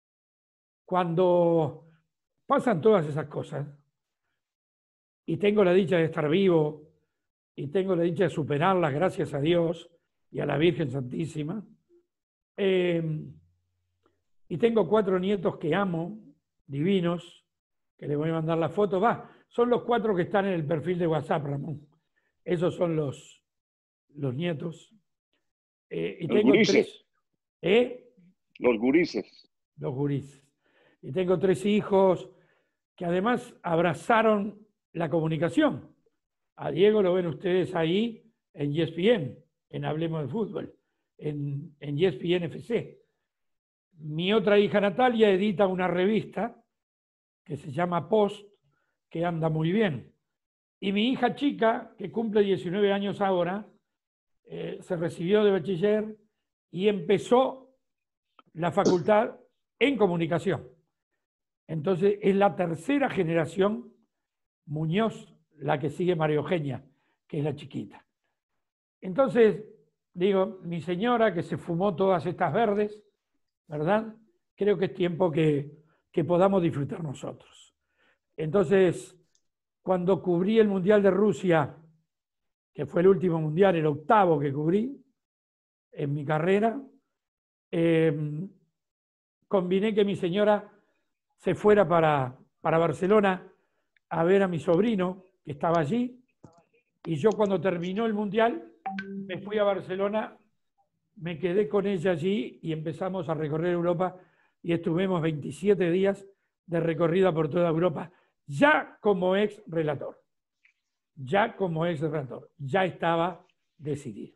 Speaker 1: Cuando pasan todas esas cosas, y tengo la dicha de estar vivo, y tengo la dicha de superarlas, gracias a Dios y a la Virgen Santísima, eh, y tengo cuatro nietos que amo, divinos, que les voy a mandar la foto. Va, son los cuatro que están en el perfil de WhatsApp, Ramón. Esos son los, los nietos. Eh, y
Speaker 3: los
Speaker 1: tengo
Speaker 3: gurises.
Speaker 1: Tres, ¿eh?
Speaker 3: Los gurises.
Speaker 1: Los gurises. Y tengo tres hijos que además abrazaron la comunicación. A Diego lo ven ustedes ahí en E S P N, en Hablemos de Fútbol, en, en E S P N F C. Mi otra hija Natalia edita una revista que se llama Post, que anda muy bien. Y mi hija chica, que cumple diecinueve años ahora, eh, se recibió de bachiller y empezó la facultad en comunicación. Entonces es la tercera generación Muñoz, la que sigue María Eugenia, que es la chiquita. Entonces, digo, mi señora que se fumó todas estas verdes, ¿verdad? Creo que es tiempo que, que podamos disfrutar nosotros. Entonces, cuando cubrí el Mundial de Rusia, que fue el último Mundial, el octavo que cubrí en mi carrera, eh, combiné que mi señora se fuera para, para Barcelona a ver a mi sobrino, que estaba allí, y yo cuando terminó el Mundial me fui a Barcelona, me quedé con ella allí y empezamos a recorrer Europa y estuvimos veintisiete días de recorrida por toda Europa, ya como ex relator, ya como ex relator, ya estaba decidido.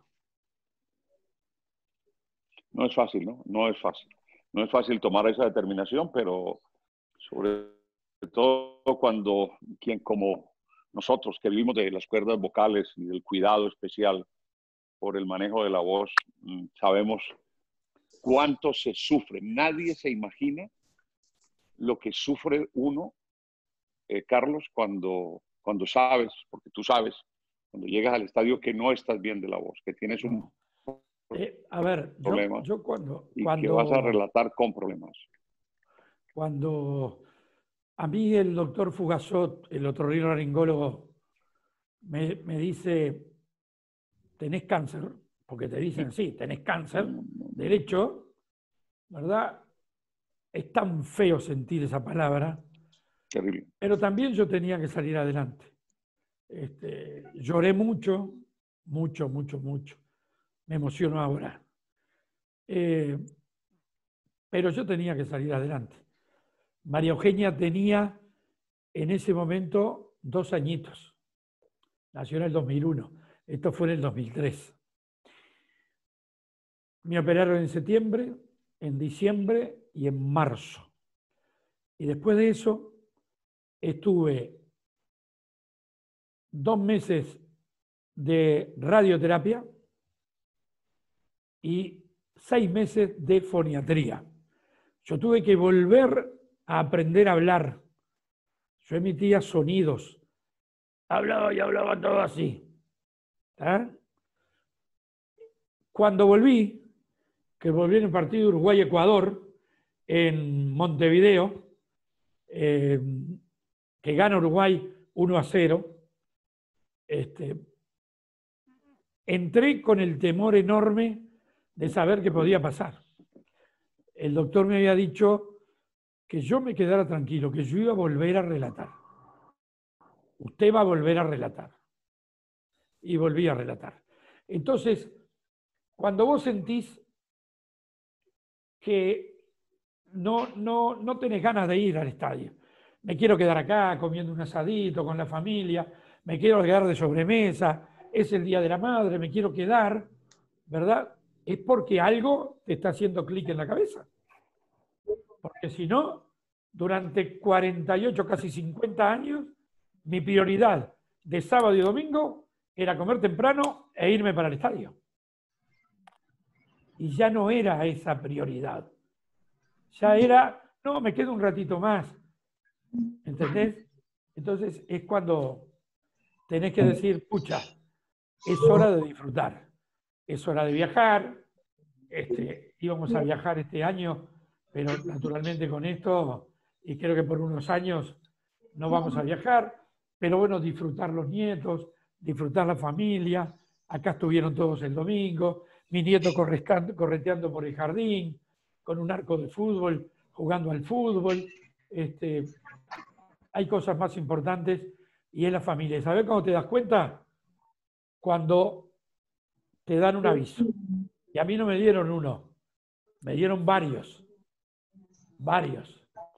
Speaker 3: No es fácil, ¿no? No es fácil. No es fácil tomar esa determinación, pero sobre todo cuando quien como nosotros que vivimos de las cuerdas vocales y del cuidado especial por el manejo de la voz, sabemos cuánto se sufre. Nadie se imagina lo que sufre uno, eh, Carlos, cuando, cuando sabes, porque tú sabes, cuando llegas al estadio que no estás bien de la voz, que tienes un
Speaker 1: eh, a ver,
Speaker 3: problema
Speaker 1: yo, yo cuando,
Speaker 3: y
Speaker 1: cuando,
Speaker 3: que vas a relatar con problemas.
Speaker 1: Cuando a mí el doctor Fugazot, el otorrinolaringólogo, me, me dice, tenés cáncer, porque te dicen, sí, tenés cáncer, derecho, ¿verdad? Es tan feo sentir esa palabra.
Speaker 3: Terrible.
Speaker 1: Pero también yo tenía que salir adelante. Este, lloré mucho, mucho, mucho, mucho. Me emociono ahora. Eh, pero yo tenía que salir adelante. María Eugenia tenía en ese momento dos añitos. Nació en el dos mil uno. Esto fue en el dos mil tres. Me operaron en septiembre, en diciembre y en marzo. Y después de eso estuve dos meses de radioterapia y seis meses de foniatría. Yo tuve que volver a aprender a hablar. Yo emitía sonidos. Hablaba y hablaba todo así. ¿Ah? Cuando volví, que volví en el partido Uruguay-Ecuador, en Montevideo, eh, que gana Uruguay uno a cero, este, entré con el temor enorme de saber qué podía pasar. El doctor me había dicho que yo me quedara tranquilo, que yo iba a volver a relatar. Usted va a volver a relatar. Y volví a relatar. Entonces, cuando vos sentís que no, no, no tenés ganas de ir al estadio. Me quiero quedar acá comiendo un asadito con la familia, me quiero quedar de sobremesa, es el Día de la Madre, me quiero quedar, ¿verdad? Es porque algo te está haciendo clic en la cabeza. Porque si no, durante cuarenta y ocho, casi cincuenta años, mi prioridad de sábado y domingo era comer temprano e irme para el estadio. Y ya no era esa prioridad. Ya era, no, me quedo un ratito más. ¿Entendés? Entonces es cuando tenés que decir, pucha, es hora de disfrutar. Es hora de viajar. Este, íbamos a viajar este año, pero naturalmente con esto, y creo que por unos años no vamos a viajar, pero bueno, disfrutar los nietos, disfrutar la familia. Acá estuvieron todos el domingo, mi nieto correteando por el jardín, con un arco de fútbol, jugando al fútbol. Este, hay cosas más importantes y es la familia. ¿Sabes cómo te das cuenta? Cuando te dan un aviso. Y a mí no me dieron uno, me dieron varios. Varios.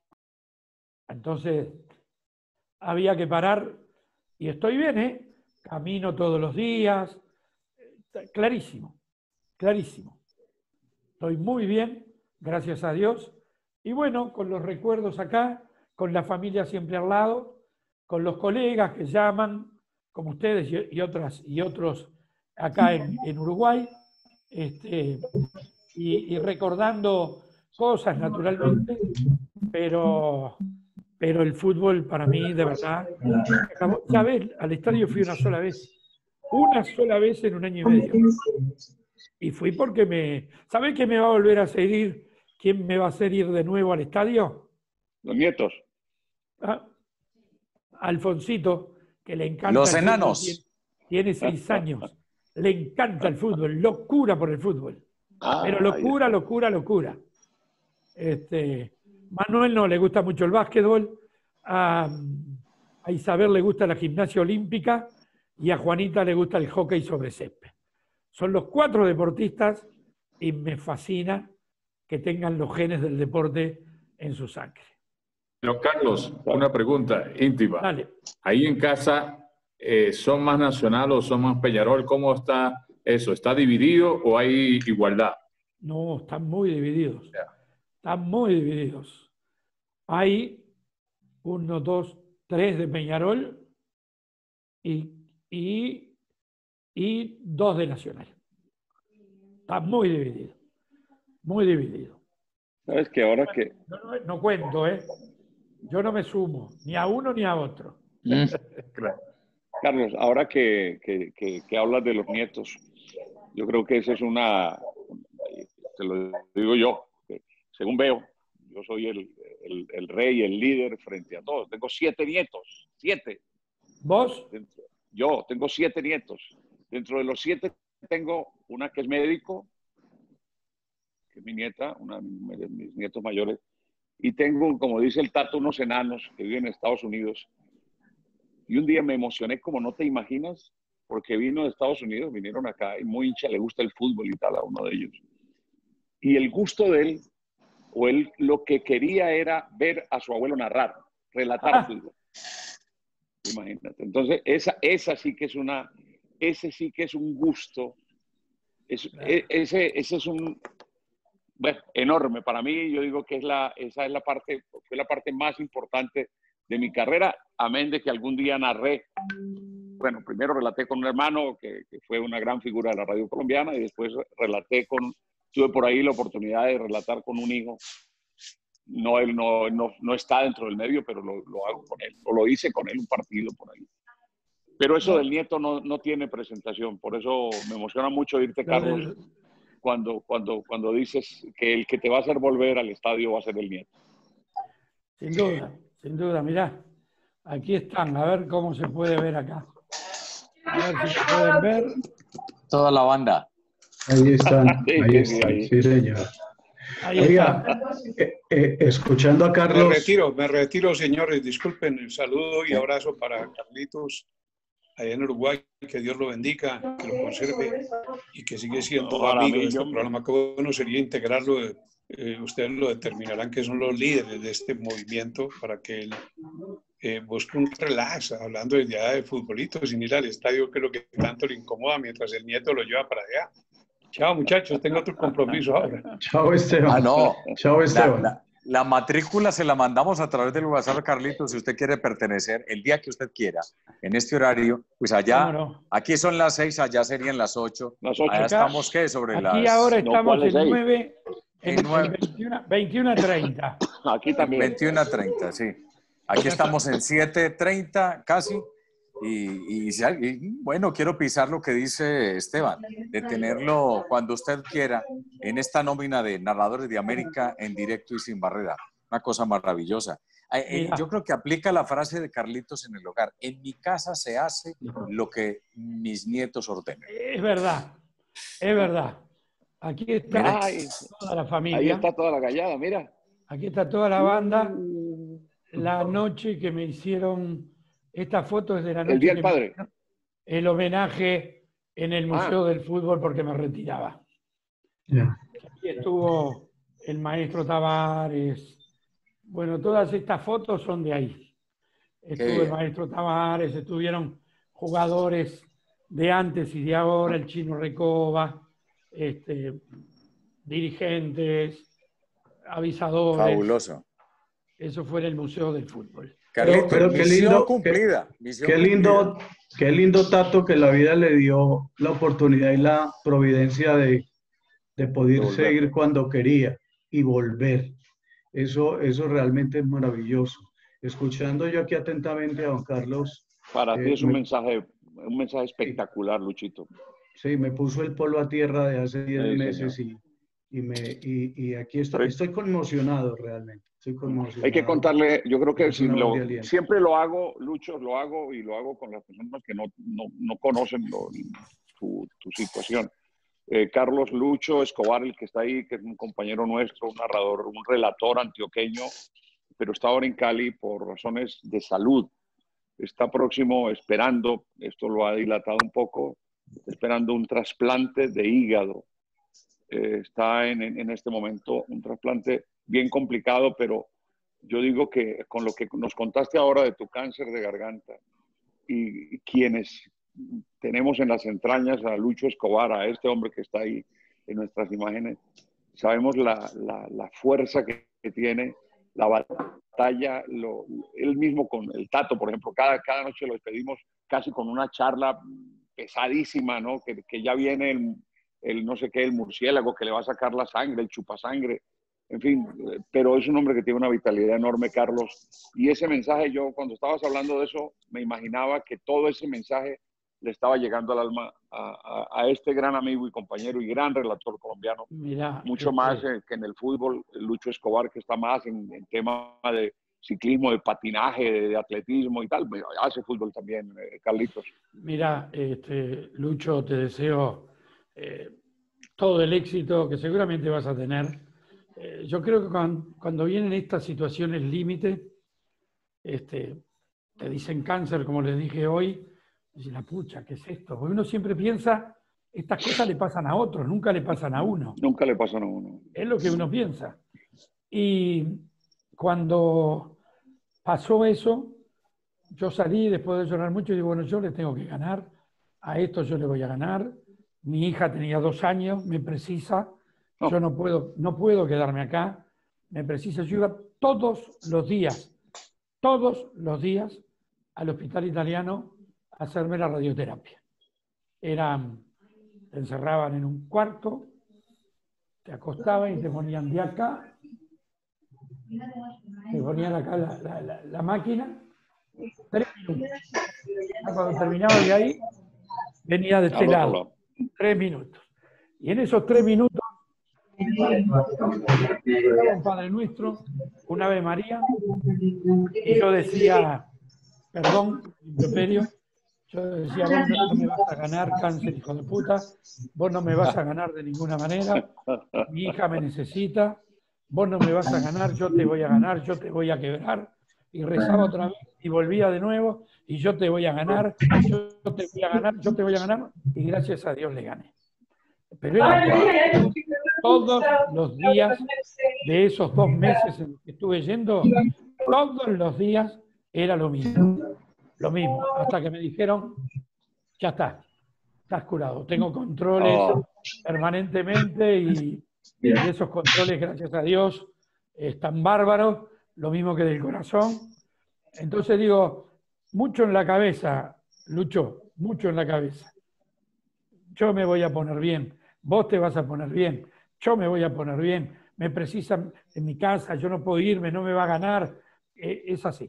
Speaker 1: Entonces, había que parar y estoy bien, ¿eh? Camino todos los días. Clarísimo, clarísimo. Estoy muy bien, gracias a Dios. Y bueno, con los recuerdos acá, con la familia siempre al lado, con los colegas que llaman, como ustedes y, y, otras, y otros acá en, en Uruguay, este, y, y recordando cosas naturalmente, pero, pero el fútbol para mí, de verdad, ¿sabes? Al estadio fui una sola vez, una sola vez en un año y medio. Y fui porque me... ¿Sabés qué me va a volver a seguir? ¿Quién me va a hacer ir de nuevo al estadio?
Speaker 3: Los nietos.
Speaker 1: ¿Ah? Alfonsito, que le encanta...
Speaker 2: Los enanos.
Speaker 1: Tiene, tiene seis años. Le encanta el fútbol, locura por el fútbol. Ah, pero locura, locura, locura. Este, Manuel no le gusta mucho el básquetbol, a, a Isabel le gusta la gimnasia olímpica y a Juanita le gusta el hockey sobre césped. Son los cuatro deportistas y me fascina que tengan los genes del deporte en su sangre.
Speaker 7: Pero Carlos, una pregunta íntima.
Speaker 1: Dale.
Speaker 7: Ahí en casa, eh, ¿son más Nacional o son más Peñarol? ¿Cómo está eso? ¿Está dividido o hay igualdad?
Speaker 1: No, están muy divididos. Están muy divididos. Hay uno, dos, tres de Peñarol y, y, y dos de Nacional. Está muy dividido. Muy dividido.
Speaker 3: ¿Sabes que ahora que...?
Speaker 1: Yo no, no cuento, ¿eh? Yo no me sumo, ni a uno ni a otro.
Speaker 3: Claro. Carlos, ahora que, que, que, que hablas de los nietos, yo creo que esa es una... Te lo digo yo, según veo, yo soy el, el, el rey, el líder frente a todos. Tengo siete nietos, siete.
Speaker 1: ¿Vos?
Speaker 3: Yo tengo siete nietos. Dentro de los siete tengo una que es médico, que es mi nieta, una de mis nietos mayores, y tengo, como dice el Tato, unos enanos que viven en Estados Unidos. Y un día me emocioné como no te imaginas, porque vino de Estados Unidos, vinieron acá, y muy hincha, le gusta el fútbol y tal a uno de ellos. Y el gusto de él, o él lo que quería era ver a su abuelo narrar, relatar ah. fútbol. Imagínate. Entonces, esa, esa sí que es una, ese sí que es un gusto, es, claro. ese, ese es un, bueno, enorme para mí. Yo digo que es la, esa es la parte, fue la parte más importante de mi carrera, amén de que algún día narré. Bueno, primero relaté con un hermano que, que fue una gran figura de la radio colombiana y después relaté con, tuve por ahí la oportunidad de relatar con un hijo. No, él no, no, no está dentro del medio, pero lo, lo hago con él, o lo hice con él un partido por ahí. Pero eso del nieto no, no tiene presentación, por eso me emociona mucho irte, Carlos, cuando, cuando, cuando dices que el que te va a hacer volver al estadio va a ser el nieto.
Speaker 1: Sin duda, sin duda, mirá, aquí están, a ver cómo se puede ver acá. A ver si se pueden ver.
Speaker 2: Toda la banda.
Speaker 11: Ahí están,
Speaker 3: sí,
Speaker 11: ahí
Speaker 3: sí,
Speaker 11: están,
Speaker 3: ahí.
Speaker 11: sí señor.
Speaker 1: Ahí
Speaker 11: Oiga, eh, eh, escuchando a Carlos...
Speaker 5: Me retiro, me retiro, señores, disculpen, el saludo y abrazo para Carlitos allá en Uruguay, que Dios lo bendiga, que lo conserve y que sigue siendo
Speaker 3: Para
Speaker 5: amigo
Speaker 3: mí,
Speaker 5: de este
Speaker 3: yo-
Speaker 5: programa. Qué bueno sería integrarlo. Eh, ustedes lo determinarán que son los líderes de este movimiento para que él eh, busque un relax, hablando de ya de futbolito, sin ir al estadio, que es lo que tanto le incomoda mientras el nieto lo lleva para allá. Chao, muchachos, tengo otro compromiso ahora.
Speaker 11: Chao, Esteban.
Speaker 2: Ah, no.
Speaker 11: Chao, Esteban.
Speaker 2: La, la, la matrícula se la mandamos a través del WhatsApp, Carlitos, si usted quiere pertenecer el día que usted quiera, en este horario, pues allá,
Speaker 1: no?
Speaker 2: aquí son las seis, allá serían las ocho.
Speaker 3: Las ocho.
Speaker 2: Allá
Speaker 1: Acá-
Speaker 2: estamos, ¿qué? Sobre
Speaker 1: Aquí
Speaker 2: las...
Speaker 1: ahora
Speaker 3: No,
Speaker 1: estamos
Speaker 3: ¿cuál es
Speaker 1: en
Speaker 3: ahí?
Speaker 1: nueve, en,
Speaker 2: En nueve.
Speaker 1: veintiuno, veintiuno a treinta.
Speaker 3: Aquí también.
Speaker 2: veintiuno a treinta, sí. Aquí estamos en siete treinta casi. Y, y, si hay- y, bueno, quiero pisar lo que dice Esteban, de tenerlo cuando usted quiera en esta nómina de narradores de América en directo y sin barrera. Una cosa maravillosa. Eh, eh,
Speaker 1: Mira.
Speaker 2: yo creo que aplica la frase de Carlitos en el hogar. En mi casa se hace lo que mis nietos ordenen.
Speaker 1: Es verdad, es verdad. Aquí está
Speaker 2: Mira.
Speaker 3: Ay,
Speaker 1: toda la
Speaker 3: ahí
Speaker 1: familia,
Speaker 3: está toda la gallada, mira.
Speaker 1: aquí está toda la banda. La noche que me hicieron, esta foto es de la noche
Speaker 3: El Día
Speaker 1: que
Speaker 3: del
Speaker 1: me
Speaker 3: Padre.
Speaker 1: hicieron el homenaje en el Museo del Fútbol porque me retiraba.
Speaker 11: Ya.
Speaker 1: Aquí estuvo el maestro Tavares. Bueno, todas estas fotos son de ahí. Estuvo el
Speaker 2: bien.
Speaker 1: maestro Tavares, estuvieron jugadores de antes y de ahora, el Chino Recoba, este, dirigentes, avisadores.
Speaker 2: Fabuloso.
Speaker 1: Eso fue en el Museo del Fútbol.
Speaker 2: Carlitos,
Speaker 11: pero qué
Speaker 2: misión
Speaker 11: lindo,
Speaker 2: cumplida. misión
Speaker 11: Qué lindo,
Speaker 2: cumplida.
Speaker 11: qué lindo, Tato, que la vida le dio la oportunidad y la providencia de, de poder
Speaker 3: De volver.
Speaker 11: seguir cuando quería y volver. Eso, eso realmente es maravilloso. Escuchando yo aquí atentamente a don Carlos,
Speaker 3: Para
Speaker 11: Eh,
Speaker 3: ti es un
Speaker 11: me-
Speaker 3: mensaje, un mensaje espectacular, Luchito.
Speaker 11: sí, me puso el polvo a tierra de hace diez
Speaker 3: Sí,
Speaker 11: meses y, y, me, y, y aquí estoy, estoy conmocionado realmente. Estoy conmocionado.
Speaker 3: Hay que contarle, yo creo que
Speaker 11: Es
Speaker 3: si
Speaker 11: una
Speaker 3: lo-
Speaker 11: voz de aliento.
Speaker 3: siempre lo hago, Lucho, lo hago y lo hago con las personas que no, no, no conocen lo- tu, tu situación. Eh, Carlos Lucho Escobar, el que está ahí, que es un compañero nuestro, un narrador, un relator antioqueño, pero está ahora en Cali por razones de salud. Está próximo, esperando, esto lo ha dilatado un poco, esperando un trasplante de hígado. Eh, está en, en este momento un trasplante bien complicado, pero yo digo que con lo que nos contaste ahora de tu cáncer de garganta y, y quienes tenemos en las entrañas a Lucho Escobar, a este hombre que está ahí en nuestras imágenes, sabemos la, la, la fuerza que, que tiene, la batalla, lo, él mismo con el Tato, por ejemplo, cada, cada noche lo despedimos casi con una charla pesadísima, ¿no? Que, que ya viene el, el no sé qué, el murciélago que le va a sacar la sangre, el chupasangre, en fin, pero es un hombre que tiene una vitalidad enorme, Carlos, y ese mensaje, yo cuando estabas hablando de eso, me imaginaba que todo ese mensaje le estaba llegando al alma a, a, a este gran amigo y compañero y gran relator colombiano,
Speaker 1: Mirá,
Speaker 3: mucho
Speaker 1: este,
Speaker 3: más eh, que en el fútbol, Lucho Escobar, que está más en, en tema de ciclismo, de patinaje, de, de atletismo y tal, pero hace fútbol también, eh, Carlitos.
Speaker 1: Mira, este, Lucho, te deseo eh, todo el éxito que seguramente vas a tener. Eh, yo creo que cuando, cuando vienen estas situaciones límite, este, te dicen cáncer, como les dije hoy, dice la pucha, ¿qué es esto? Porque uno siempre piensa, estas cosas le pasan a otros, nunca le pasan a uno.
Speaker 3: Nunca le pasan a uno.
Speaker 1: Es lo que uno piensa. Y cuando pasó eso, yo salí después de llorar mucho y digo, bueno, yo le tengo que ganar, a esto yo le voy a ganar. Mi hija tenía dos años, me precisa,
Speaker 3: Oh.
Speaker 1: yo no puedo, no puedo quedarme acá, me precisa. Yo iba todos los días, todos los días al hospital italiano a hacerme la radioterapia. Eran, te encerraban en un cuarto, te acostaban y te ponían de acá, te ponían acá la, la, la, la máquina, tres minutos. Cuando terminaba de ahí, venía de este lado, tres minutos. Y en esos tres minutos, un Padre Nuestro, un Ave María, y yo decía, perdón, improperio, yo decía, vos no me vas a ganar, cáncer, hijo de puta, vos no me vas a ganar de ninguna manera, mi hija me necesita, vos no me vas a ganar, yo te voy a ganar, yo te voy a quebrar, y rezaba otra vez y volvía de nuevo y yo te voy a ganar, yo te voy a ganar, yo te voy a ganar y gracias a Dios le gané. Pero era todos los días de esos dos meses en los que estuve yendo, todos los días era lo mismo, lo mismo, hasta que me dijeron, ya está, estás curado, tengo controles
Speaker 3: Oh.
Speaker 1: permanentemente y, y esos controles, gracias a Dios, están bárbaros, lo mismo que del corazón. Entonces digo, mucho en la cabeza, Lucho, mucho en la cabeza. Yo me voy a poner bien, vos te vas a poner bien, yo me voy a poner bien, me precisan en mi casa, yo no puedo irme, no me va a ganar. Eh, es así.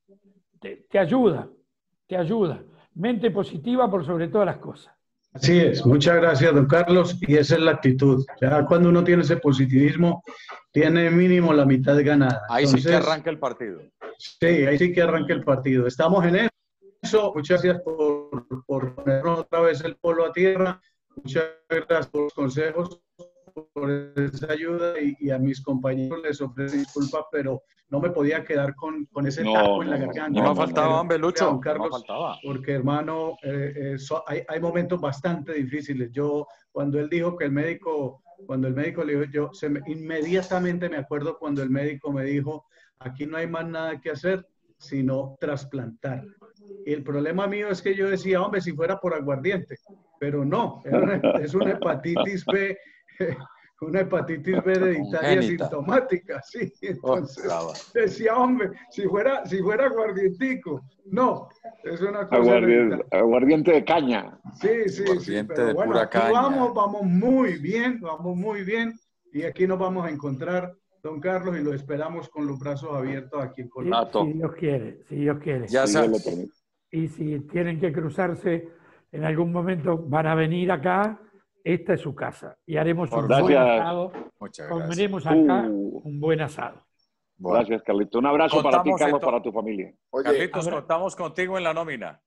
Speaker 1: Te, te ayuda, te ayuda. Mente positiva por sobre todas las cosas.
Speaker 11: Así es, muchas gracias, don Carlos, y esa es la actitud. Ya cuando uno tiene ese positivismo, tiene mínimo la mitad ganada.
Speaker 2: Ahí
Speaker 11: Entonces,
Speaker 2: sí que arranca el partido.
Speaker 11: Sí, ahí sí que arranca el partido. Estamos en eso. Muchas gracias por, por ponernos otra vez el polo a tierra. Muchas gracias por los consejos, por esa ayuda y, y a mis compañeros les ofrezco disculpas, pero no me podía quedar con, con ese
Speaker 3: No,
Speaker 11: taco en la
Speaker 3: no,
Speaker 11: garganta.
Speaker 2: Y no faltaba, hombre,
Speaker 11: Don
Speaker 2: Lucho, no
Speaker 11: Carlos,
Speaker 2: faltaba.
Speaker 11: porque hermano, eh, eh, so- hay, hay momentos bastante difíciles. Yo, cuando él dijo que el médico, cuando el médico le dijo, yo se me- inmediatamente me acuerdo cuando el médico me dijo, aquí no hay más nada que hacer, sino trasplantar. Y el problema mío es que yo decía, hombre, si fuera por aguardiente, pero no, era una- es una hepatitis B, una hepatitis B hereditaria
Speaker 2: Congénita.
Speaker 11: sintomática, sí.
Speaker 2: Oh,
Speaker 11: Entonces
Speaker 2: brava.
Speaker 11: decía, hombre, si fuera, si fuera aguardientico, no, es una cosa
Speaker 3: Aguardiente,
Speaker 11: hereditaria.
Speaker 3: aguardiente de caña.
Speaker 11: Sí, sí, sí,
Speaker 2: Aguardiente
Speaker 11: pero
Speaker 2: de
Speaker 11: bueno,
Speaker 2: pura
Speaker 11: aquí
Speaker 2: caña.
Speaker 11: vamos, vamos muy bien, vamos muy bien, y aquí nos vamos a encontrar, don Carlos, y lo esperamos con los brazos abiertos aquí en
Speaker 1: Si,
Speaker 11: Colombia.
Speaker 1: si Dios quiere, si Dios quiere.
Speaker 2: Ya
Speaker 3: Si Dios
Speaker 2: sa-
Speaker 3: lo permite.
Speaker 1: Y si tienen que cruzarse en algún momento, van a venir acá, esta es su casa. Y haremos
Speaker 2: Por
Speaker 1: un
Speaker 3: favor.
Speaker 1: buen
Speaker 3: Gracias.
Speaker 1: asado.
Speaker 2: Muchas gracias.
Speaker 1: Comeremos acá
Speaker 3: Uh.
Speaker 1: un buen asado.
Speaker 2: Bueno,
Speaker 3: Gracias, Carlito. Un abrazo para ti,
Speaker 2: Contamos
Speaker 3: Carlos,
Speaker 2: entonces-
Speaker 3: para tu familia.
Speaker 4: Oye,
Speaker 2: Carlitos,
Speaker 1: habrá-
Speaker 2: contamos contigo en la nómina.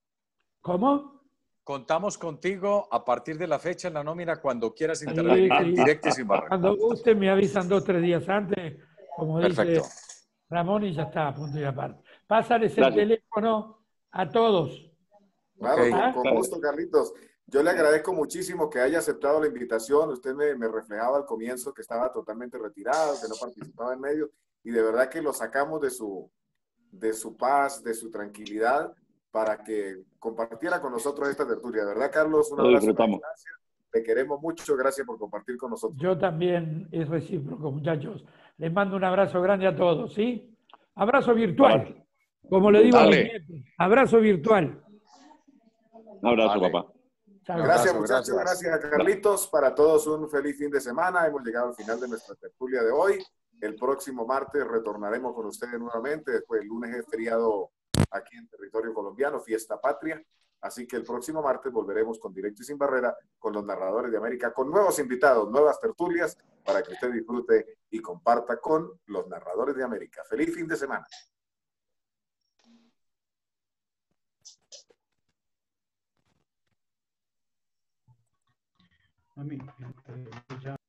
Speaker 1: ¿Cómo?
Speaker 2: Contamos contigo a partir de la fecha en la nómina cuando quieras
Speaker 1: Sí,
Speaker 2: intervenir en
Speaker 1: sí.
Speaker 2: directo y sin barrera.
Speaker 1: Cuando gusten me avisan dos o tres días antes, como
Speaker 2: Perfecto.
Speaker 1: dice Ramón, y ya está, a punto y aparte. Pásales el
Speaker 3: Gracias.
Speaker 1: teléfono a todos.
Speaker 4: claro,
Speaker 2: Ok.
Speaker 4: con, con gusto, Carlitos. Yo le agradezco muchísimo que haya aceptado la invitación. Usted me, me reflejaba al comienzo que estaba totalmente retirado, que no participaba en medio, y de verdad que lo sacamos de su, de su paz, de su tranquilidad, para que compartiera con nosotros esta tertulia. De verdad, Carlos, un
Speaker 3: Lo
Speaker 4: abrazo.
Speaker 3: disfrutamos.
Speaker 4: Gracias. Te queremos mucho. Gracias por compartir con nosotros.
Speaker 1: Yo también es recíproco, muchachos. Les mando un abrazo grande a todos, ¿sí? Abrazo virtual, como le digo a los
Speaker 2: Dale.
Speaker 1: nietos. Abrazo virtual.
Speaker 3: Un abrazo,
Speaker 2: Vale.
Speaker 3: papá.
Speaker 1: Chao.
Speaker 4: Gracias,
Speaker 2: abrazo,
Speaker 4: muchachos.
Speaker 2: gracias.
Speaker 4: Gracias a Carlitos. Para todos un feliz fin de semana. Hemos llegado al final de nuestra tertulia de hoy. El próximo martes retornaremos con ustedes nuevamente. Después el lunes es feriado aquí en territorio colombiano, fiesta patria. Así que el próximo martes volveremos con Directo y Sin Barrera con los narradores de América, con nuevos invitados, nuevas tertulias, para que usted disfrute y comparta con los narradores de América. Feliz fin de semana.
Speaker 11: A mí, eh, ya